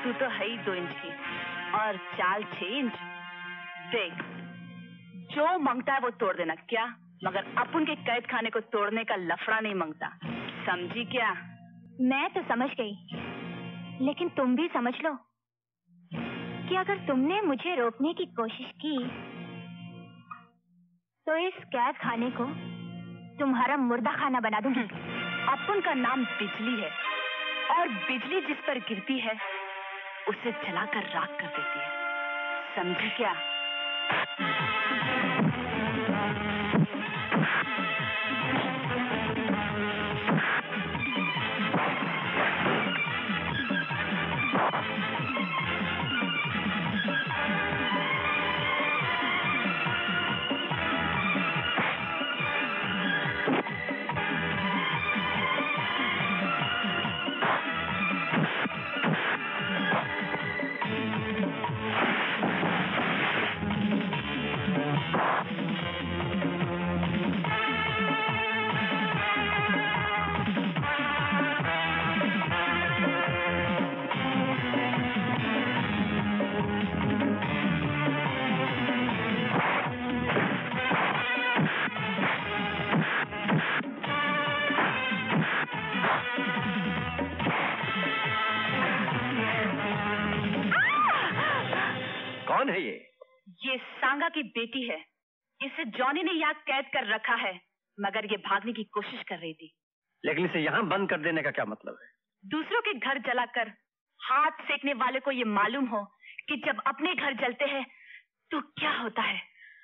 तू तो है ही दो इंच की और चाल छह इंच। देख, जो मांगता है वो तोड़ देना क्या, मगर अपन के कैद खाने को तोड़ने का लफड़ा नहीं मांगता, समझी क्या? मैं तो समझ गई, लेकिन तुम भी समझ लो कि अगर तुमने मुझे रोकने की कोशिश की तो इस कैद खाने को तुम्हारा मुर्दा खाना बना दूंगी। अपन का नाम बिजली है और बिजली जिस पर गिरती है उसे जलाकर राख कर देती है, समझी क्या? कौन है ये? ये सांगा की बेटी है। इसे जॉनी ने यहाँ कैद कर रखा है, मगर ये भागने की कोशिश कर रही थी। लेकिन इसे यहाँ बंद कर देने का क्या मतलब है? दूसरों के घर जलाकर हाथ सेकने वाले को ये मालूम हो कि जब अपने घर जलते हैं तो क्या होता है।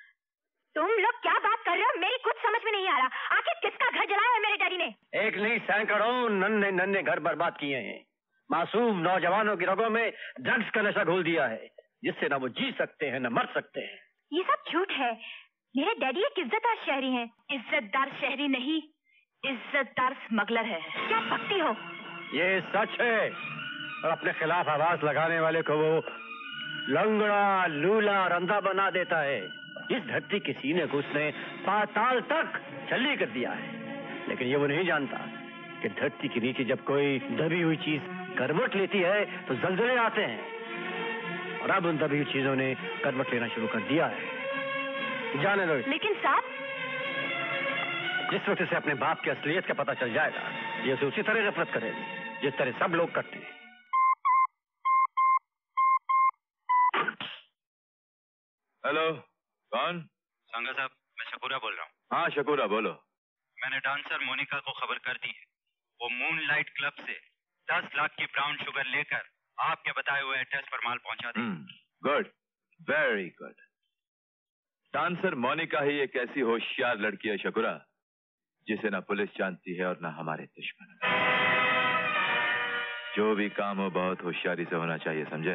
तुम लोग क्या बात कर रहे हो? मेरी कुछ समझ में नहीं आ रहा। आखिर किसका घर जलाया है मेरे डैडी ने? एक नहीं, सैकड़ों नन्हे नन्हे घर बर्बाद किए हैं। मासूम नौजवानों की रगों में ड्रग्स का नशा घोल दिया है, जिससे ना वो जी सकते हैं न मर सकते हैं। ये सब झूठ है। मेरे डैडी एक इज्जतदार शहरी हैं। इज्जतदार शहरी नहीं, इज्जतदार स्मगलर है। क्या बकती हो? ये सच है, और अपने खिलाफ आवाज लगाने वाले को वो लंगड़ा, लूला और अंधा बना देता है। इस धरती के सीने को उसने पाताल तक छल्ली कर दिया है। लेकिन ये वो नहीं जानता कि धरती के नीचे जब कोई दबी हुई चीज करवट लेती है तो जलजले आते हैं, और अब उन दबी हुई चीजों ने करवट लेना शुरू कर दिया है। जाने दो। लेकिन साहब, जिस वक्त से अपने बाप की असलियत का पता चल जाएगा, ये उसे उसी तरह नफरत करेगी जिस तरह सब लोग करते हैं। हेलो, कौन? सांगा साहब, मैं शकूरा बोल रहा हूँ। हाँ शकूरा, बोलो। मैंने डांसर मोनिका को खबर कर दी है। वो मून लाइट क्लब से दस लाख की ब्राउन शुगर लेकर आपके बताए हुए एड्रेस पर माल पहुंचा देगी। Good, very good. Dancer Monica ही एक ऐसी होशियार लड़की है शकूरा, जिसे ना पुलिस जानती है और ना हमारे दुश्मन। जो भी काम हो बहुत होशियारी से होना चाहिए, समझे?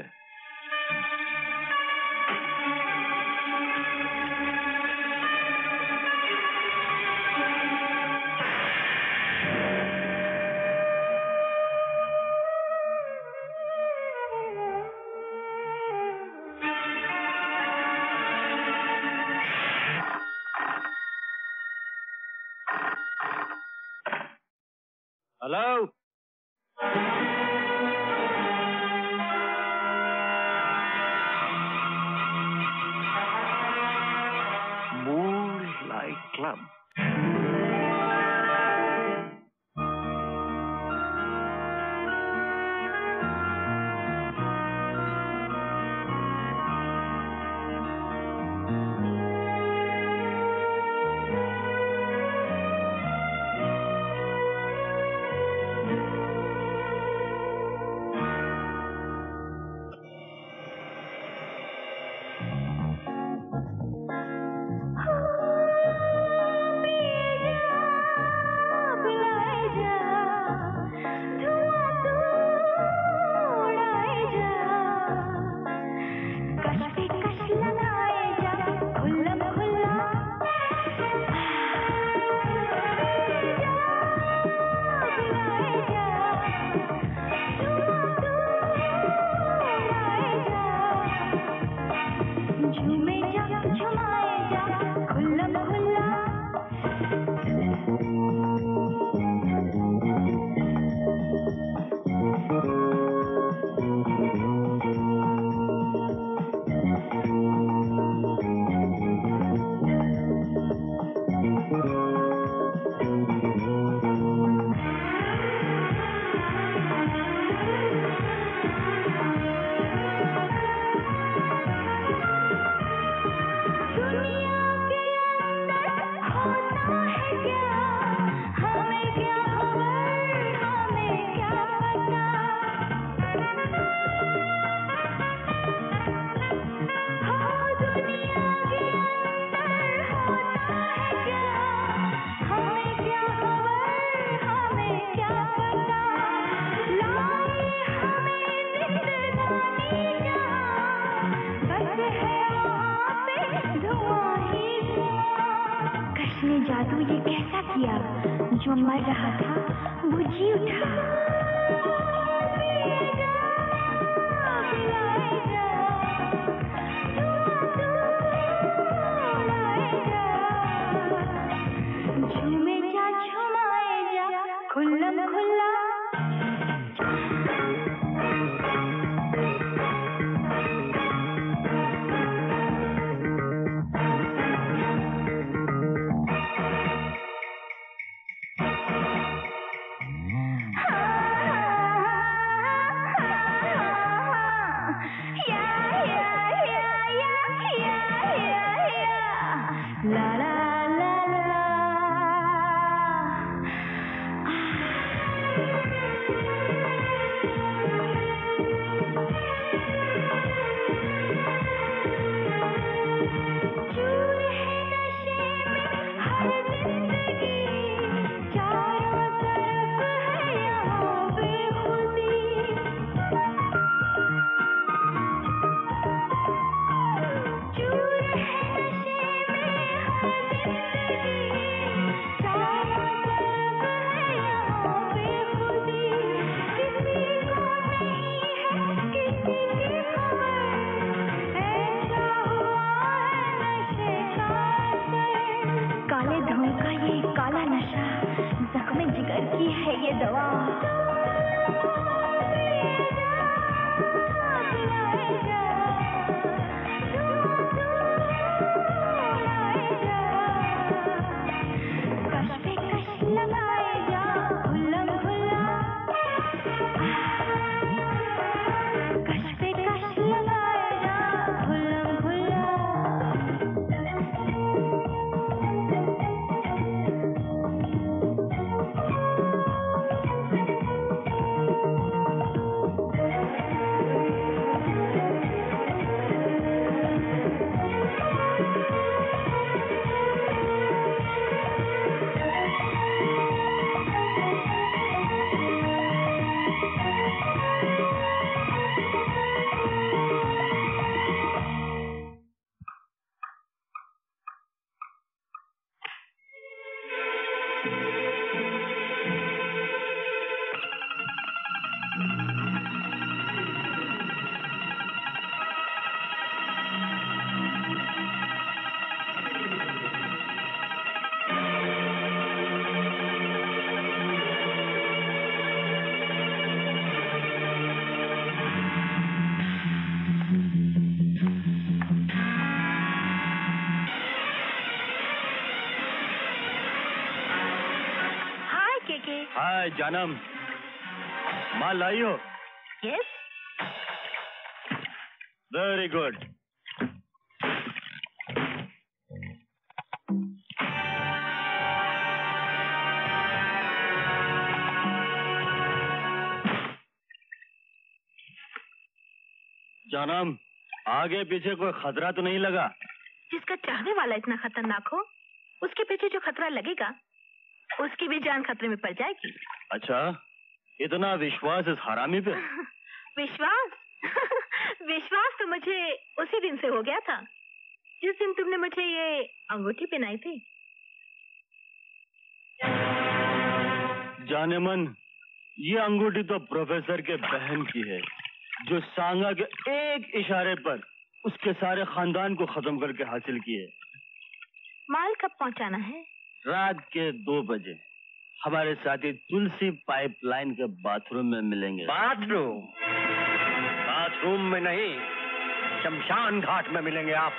Hello, moonlight club. दिया, जो मर रहा था वो जी उठा। झूमे जा झुमाए जा खुल्लम खुल्ला। हाय जानम, माल लाई हो? यस। Very good. जानम, आगे पीछे कोई खतरा तो नहीं लगा? जिसका चाहने वाला इतना खतरनाक हो, उसके पीछे जो खतरा लगेगा उसकी भी जान खतरे में पड़ जाएगी। अच्छा, इतना विश्वास इस हरामी पे? विश्वास? विश्वास तो मुझे उसी दिन से हो गया था जिस दिन तुमने मुझे ये अंगूठी पहनाई थी। जाने मन, ये अंगूठी तो प्रोफेसर के बहन की है, जो सांगा के एक इशारे पर उसके सारे खानदान को खत्म करके हासिल की है। माल कब पहुंचाना है? रात के दो बजे हमारे साथी तुलसी पाइपलाइन के बाथरूम में मिलेंगे। बाथरूम? बाथरूम में नहीं, शमशान घाट में मिलेंगे आप।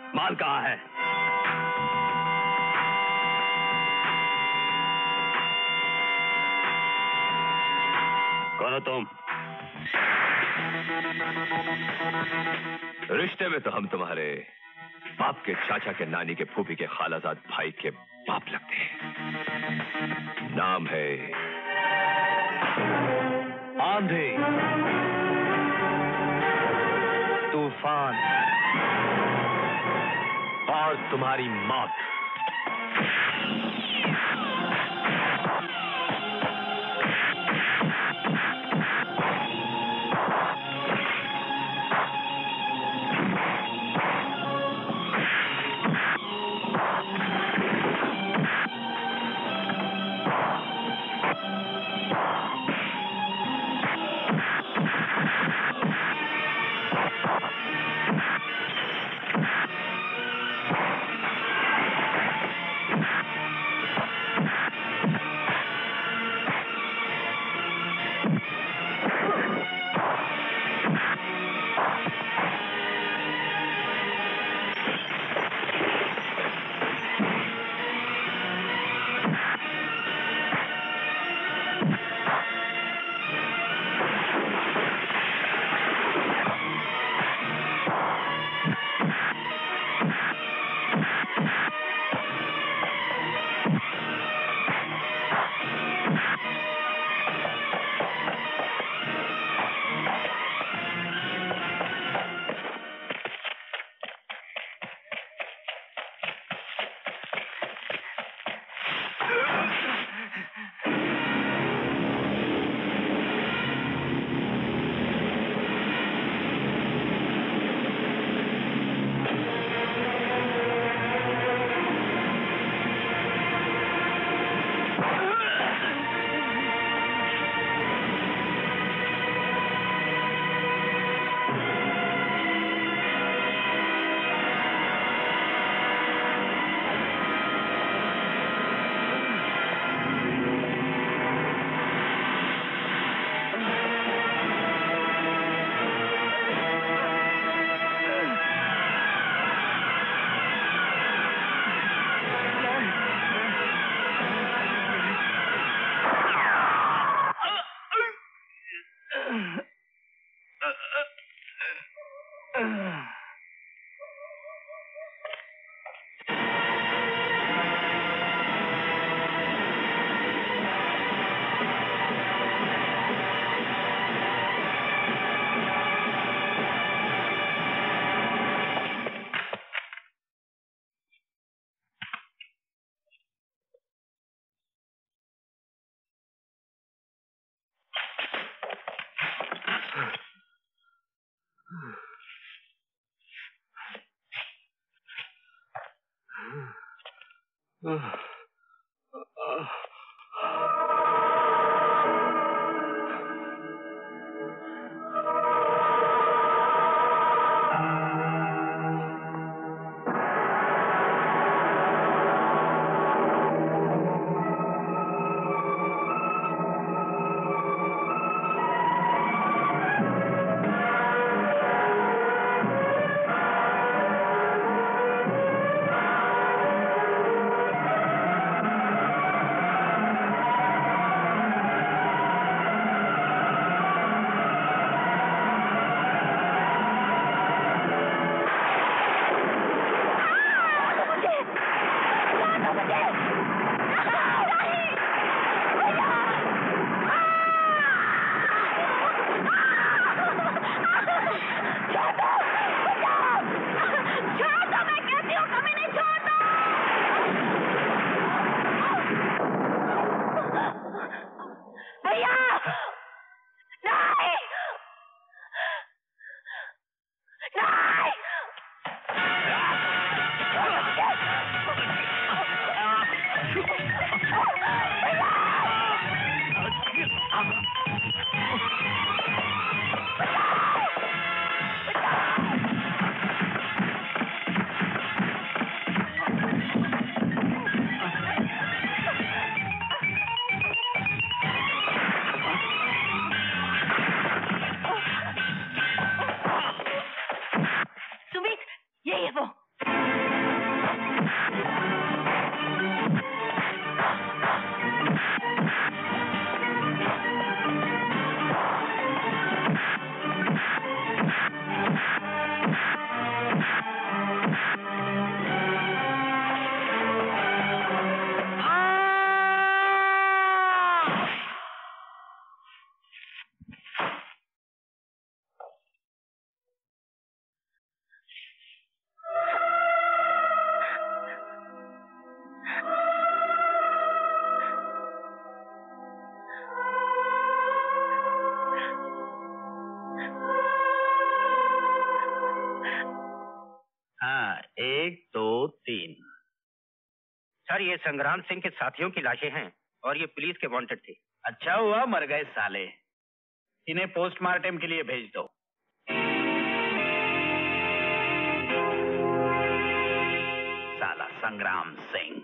माल कहाँ है? कौन हो तुम? रिश्ते में तो हम तुम्हारे बाप के चाचा के नानी के फूफी के खालाजाद भाई के बाप लगते हैं। नाम है आंधी, तूफान और तुम्हारी मौत। एक दो तीन। सर, ये संग्राम सिंह के साथियों की लाशें हैं और ये पुलिस के वांटेड थे। अच्छा हुआ मर गए साले। इन्हें पोस्टमार्टम के लिए भेज दो। साला संग्राम सिंह।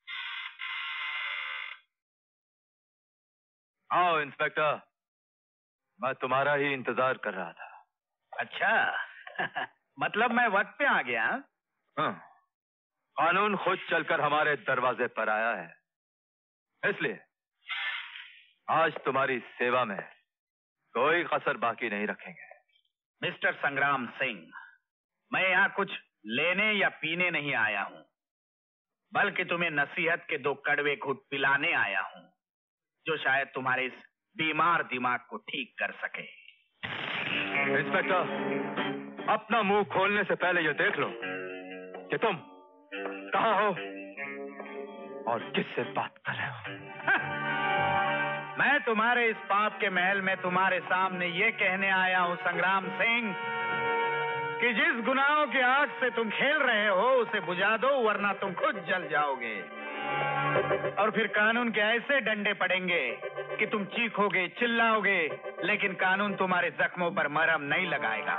आओ इंस्पेक्टर, मैं तुम्हारा ही इंतजार कर रहा था। अच्छा मतलब मैं वक्त पे आ गया। हाँ, कानून खुद चलकर हमारे दरवाजे पर आया है, इसलिए आज तुम्हारी सेवा में कोई कसर बाकी नहीं रखेंगे। मिस्टर संग्राम सिंह, मैं यहाँ कुछ लेने या पीने नहीं आया हूँ, बल्कि तुम्हें नसीहत के दो कड़वे घूंट पिलाने आया हूँ, जो शायद तुम्हारे इस बीमार दिमाग को ठीक कर सके। इंस्पेक्टर, अपना मुंह खोलने से पहले ये देख लो कि तुम कहाँ हो और किससे बात कर रहे हो। मैं तुम्हारे इस पाप के महल में तुम्हारे सामने ये कहने आया हूँ संग्राम सिंह कि जिस गुनाहों की आग से तुम खेल रहे हो उसे बुझा दो, वरना तुम खुद जल जाओगे और फिर कानून के ऐसे डंडे पड़ेंगे कि तुम चीखोगे, चिल्लाओगे, लेकिन कानून तुम्हारे जख्मों पर मरहम नहीं लगाएगा।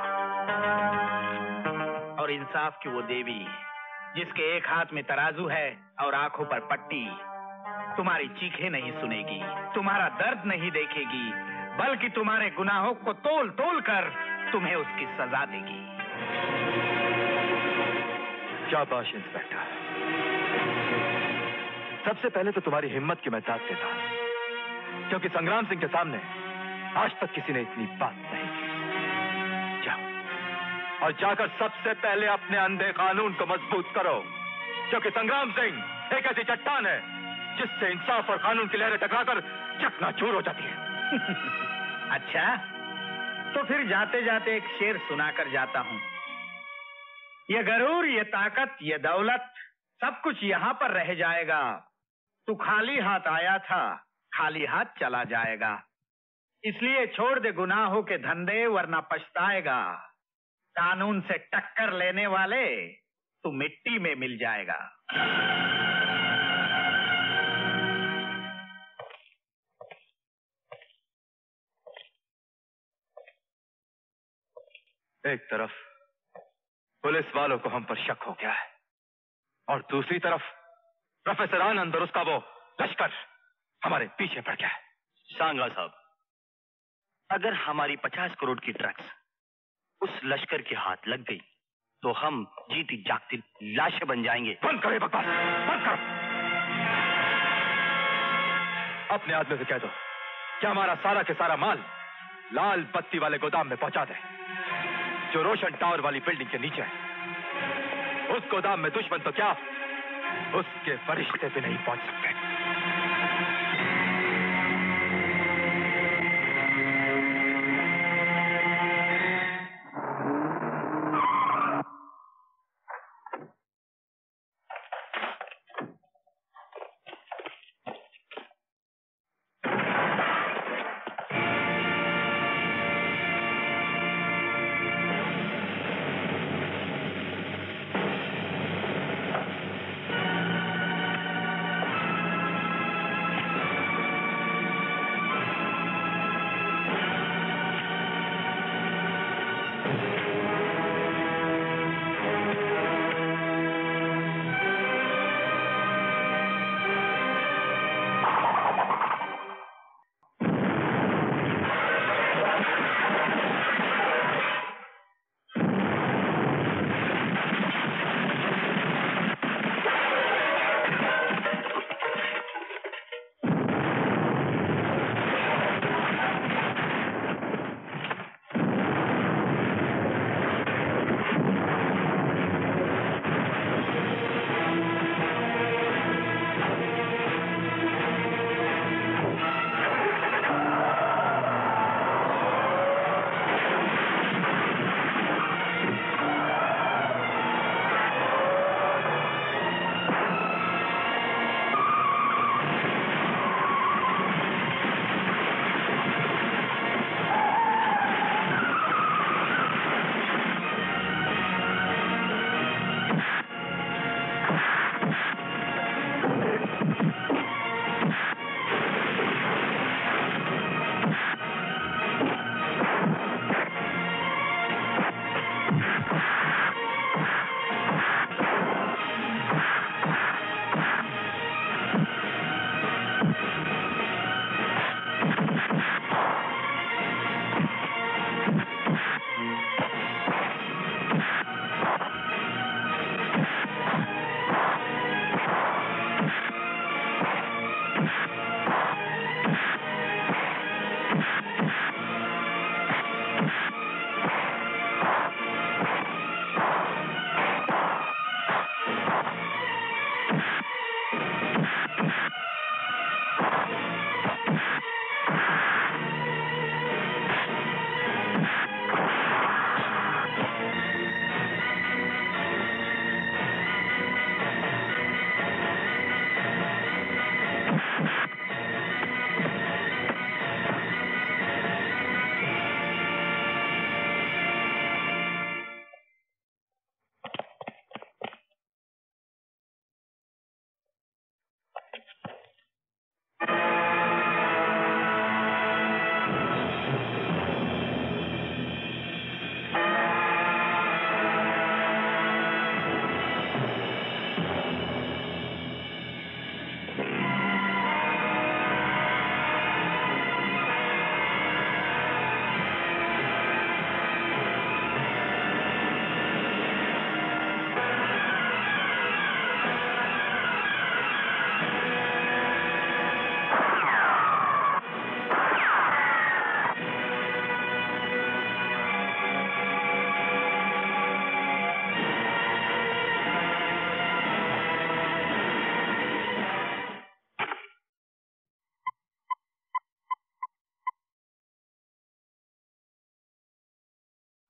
और इंसाफ की वो देवी जिसके एक हाथ में तराजू है और आंखों पर पट्टी, तुम्हारी चीखें नहीं सुनेगी, तुम्हारा दर्द नहीं देखेगी, बल्कि तुम्हारे गुनाहों को तोल तोल कर तुम्हें उसकी सजा देगी। शाबाश इंस्पेक्टर, सबसे पहले तो तुम्हारी हिम्मत की मैं दाद देता हूं, क्योंकि संग्राम सिंह के सामने आज तक किसी ने इतनी बात नहीं की। जाओ और जाकर सबसे पहले अपने अंधे कानून को मजबूत करो, क्योंकि संग्राम सिंह एक ऐसी चट्टान है जिससे इंसाफ और कानून की लहरें टकराकर चकनाचूर हो जाती है। अच्छा, तो फिर जाते जाते एक शेर सुनाकर जाता हूं। ये गरूर, ये ताकत, ये दौलत, सब कुछ यहाँ पर रह जाएगा। तू खाली हाथ आया था, खाली हाथ चला जाएगा। इसलिए छोड़ दे गुनाहों के धंधे, वरना पछताएगा। कानून से टक्कर लेने वाले तू मिट्टी में मिल जाएगा। एक तरफ पुलिस वालों को हम पर शक हो गया है और दूसरी तरफ प्रोफेसर आनंद और उसका वो लश्कर हमारे पीछे पड़ गया है। सांगा साहब, अगर हमारी पचास करोड़ की ड्रग्स उस लश्कर के हाथ लग गई तो हम जीती जागती लाशें बन जाएंगे। बंद करो बकवास, बंद करो। अपने आदमी से कह दो कि हमारा सारा के सारा माल लाल बत्ती वाले गोदाम में पहुंचा दे, जो रोशन टावर वाली बिल्डिंग के नीचे है। उस गोदाम में दुश्मन तो क्या, उसके फरिश्ते भी नहीं पहुंच सकते।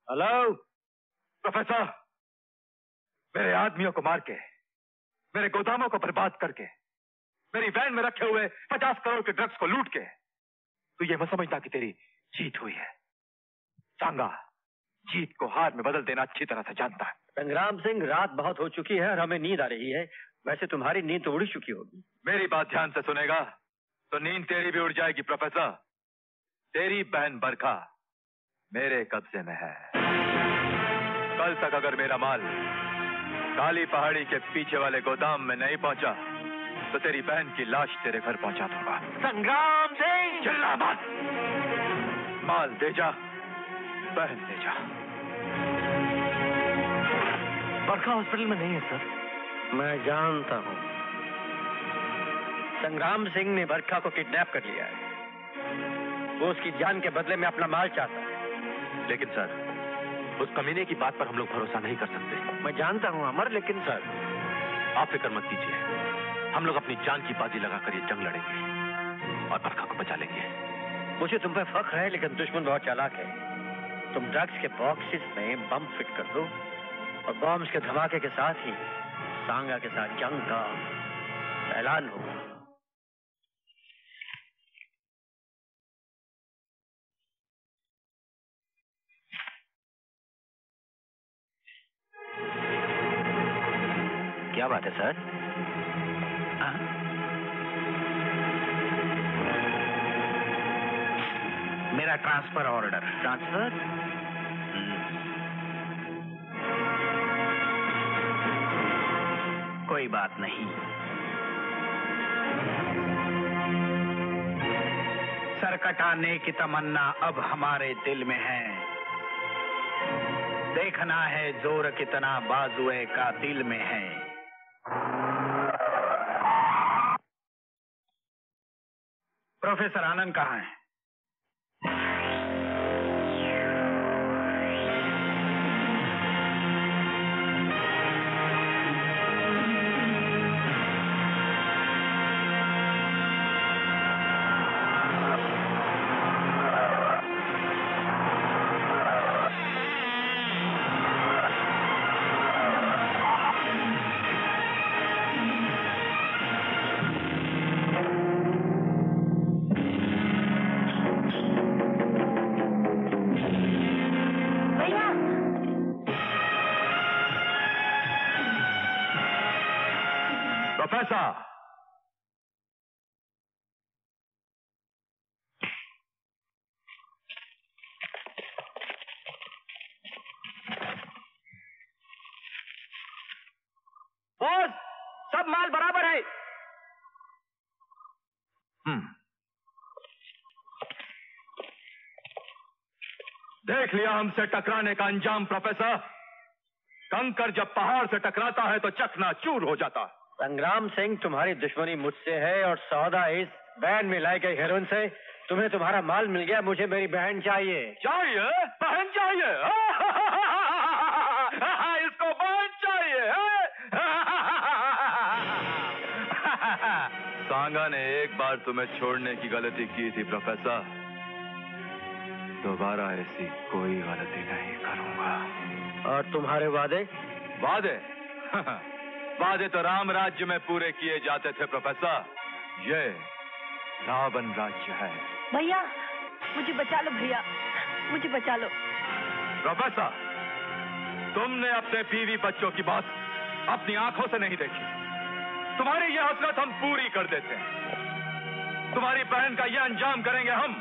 हेलो प्रोफेसर, मेरे आदमियों को मार के, मेरे गोदामों को बर्बाद करके, मेरी वैन में रखे हुए पचास करोड़ के ड्रग्स को लूट के तू ये मत समझता कि तेरी जीत हुई है। सांगा जीत को हार में बदल देना अच्छी तरह से जानता है। संग्राम सिंह, रात बहुत हो चुकी है और हमें नींद आ रही है। वैसे तुम्हारी नींद तो उड़ चुकी होगी। मेरी बात ध्यान से सुनेगा तो नींद तेरी भी उड़ जाएगी प्रोफेसर। तेरी बहन बरखा मेरे कब्जे में है। कल तक अगर मेरा माल काली पहाड़ी के पीछे वाले गोदाम में नहीं पहुंचा तो तेरी बहन की लाश तेरे घर पहुंचा दूंगा। संग्राम सिंह, चिल्ला मत। माल दे जा, बहन दे जा। बरखा हॉस्पिटल में नहीं है सर। मैं जानता हूं। संग्राम सिंह ने बरखा को किडनैप कर लिया है। वो उसकी जान के बदले में अपना माल चाहता है। लेकिन सर, उस कमीने की बात पर हम लोग भरोसा नहीं कर सकते। मैं जानता हूं अमर, लेकिन सर आप फिक्र मत कीजिए। हम लोग अपनी जान की बाजी लगाकर ये जंग लड़ेंगे और बरखा को बचा लेंगे। मुझे तुम पे फख्र है, लेकिन दुश्मन बहुत चालाक है। तुम ड्रग्स के बॉक्सेस में बम फिट कर दो और बॉम्ब्स के धमाके के साथ ही सांगा के साथ जंग का ऐलान होगा। क्या बात है सर? हाँ? मेरा ट्रांसफर ऑर्डर। ट्रांसफर? कोई बात नहीं। सर कटाने की तमन्ना अब हमारे दिल में है। देखना है जोर कितना बाजुए का दिल में है। प्रोफेसर आनंद कहाँ है? प्रोफेसर, बॉस, सब माल बराबर है। हम्म देख लिया हमसे टकराने का अंजाम प्रोफेसर। कंकर जब पहाड़ से टकराता है तो चकना चूर हो जाता है। संग्राम सिंह, तुम्हारी दुश्मनी मुझसे है और सौदा इस वैन में लाई गई हेरोइन से। तुम्हें तुम्हारा माल मिल गया, मुझे मेरी बहन चाहिए। चाहिए? बहन चाहिए? इसको बहन चाहिए। सांगा ने एक बार तुम्हें छोड़ने की गलती की थी प्रोफेसर। दोबारा ऐसी कोई गलती नहीं करूंगा। और तुम्हारे वादे? वादे? वादे तो राम राज्य में पूरे किए जाते थे प्रोफेसर। ये रावण राज्य है। भैया मुझे बचा लो, भैया मुझे बचा लो। प्रोफेसर, तुमने अपने बीवी बच्चों की बात अपनी आंखों से नहीं देखी। तुम्हारी ये हसरत हम पूरी कर देते हैं। तुम्हारी बहन का ये अंजाम करेंगे हम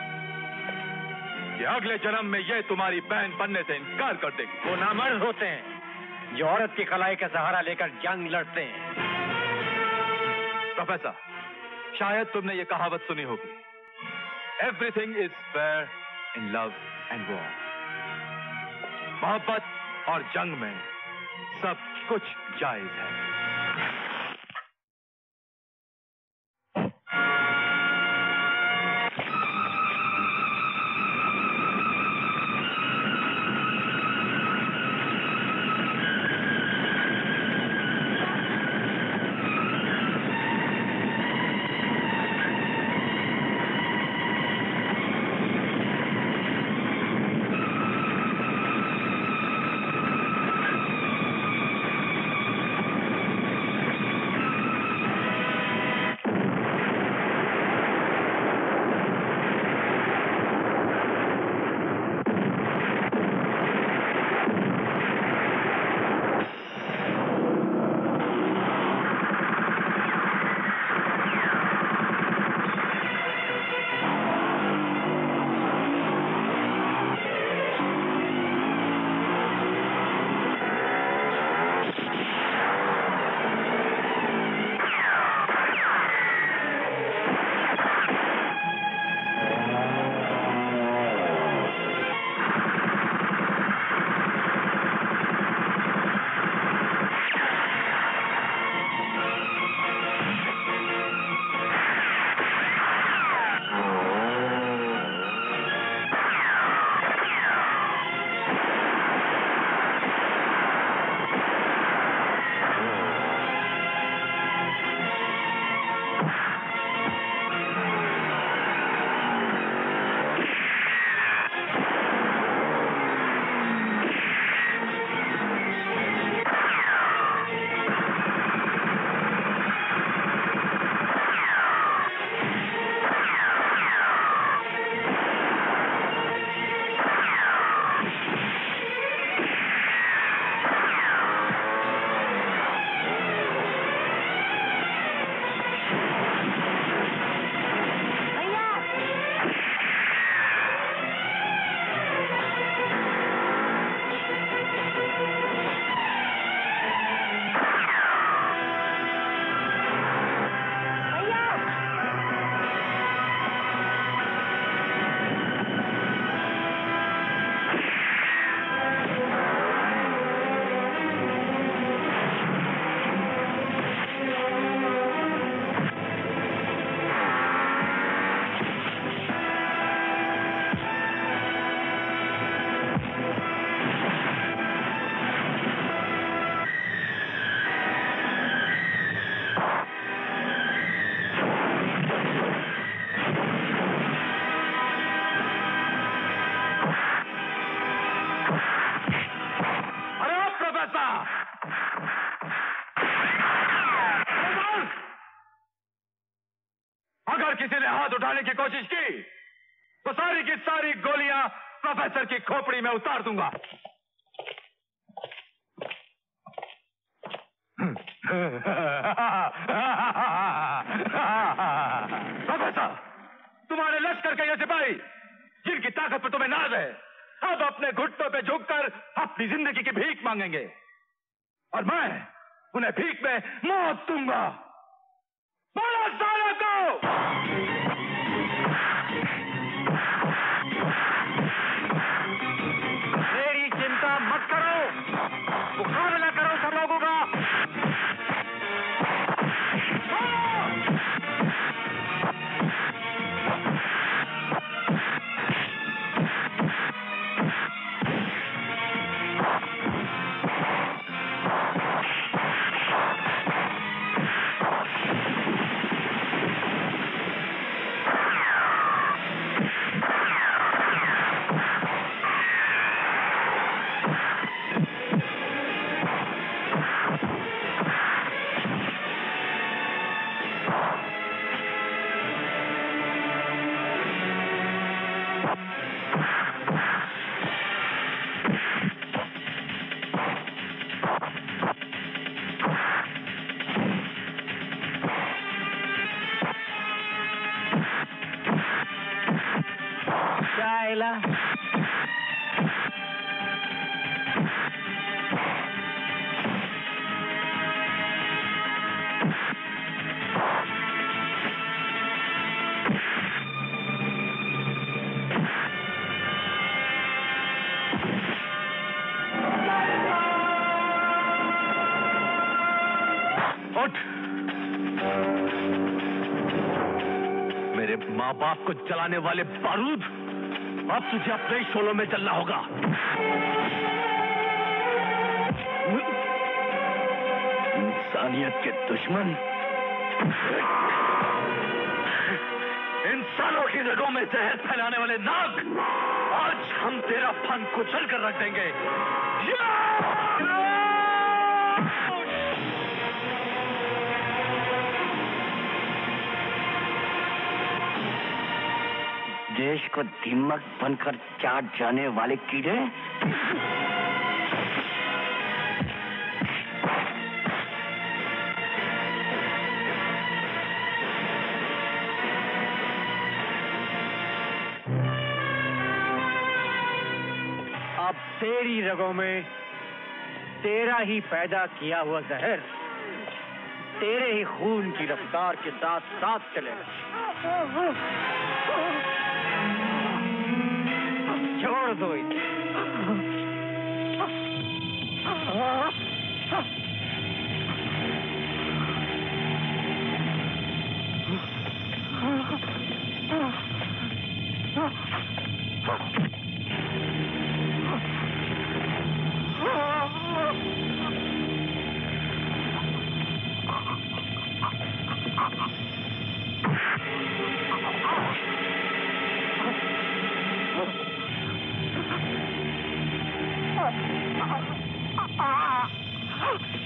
कि अगले जन्म में ये तुम्हारी बहन बनने से इनकार कर देगी। वो नामर्द होते हैं जो औरत की कलाई का सहारा लेकर जंग लड़ते हैं। प्रोफेसर, शायद तुमने ये कहावत सुनी होगी, everything is fair in love and war. मोहब्बत और जंग में सब कुछ जायज है। किसी ने हाथ उठाने की कोशिश की तो सारी की सारी गोलियां प्रोफेसर की खोपड़ी में उतार दूंगा। प्रोफेसर, तुम्हारे लश्कर के ये सिपाही जिनकी ताकत पर तुम्हें नाज है, अब अपने घुटनों पे झुककर अपनी जिंदगी की भीख मांगेंगे और मैं उन्हें भीख में मौत दूंगा। बोलो सालों को! मेरी चिंता मत करो, मुकाबला करो सब लोगों का। मेरे माँ बाप को जलाने वाले बारूद, अब तुझे अपने ही शोलों में चलना होगा। इंसानियत के दुश्मन, इंसानों की रगों में जहर फैलाने वाले नाग, आज हम तेरा फन कुचल कर रख देंगे। देश को दीमक बनकर चाट जाने वाले कीड़े, अब तेरी रगों में तेरा ही पैदा किया हुआ जहर तेरे ही खून की रफ्तार के साथ साथ चलेगा। छोड़ दो इसे। Ah!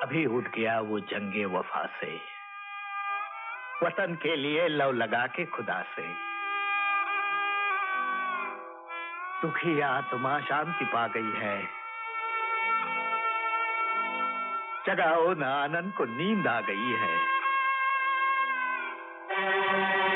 अभी उठ गया वो जंगे वफा से, वतन के लिए लव लगा के खुदा से। दुखी आत्मा शांति पा गई है, जगाओ ना आनंद को नींद आ गई है।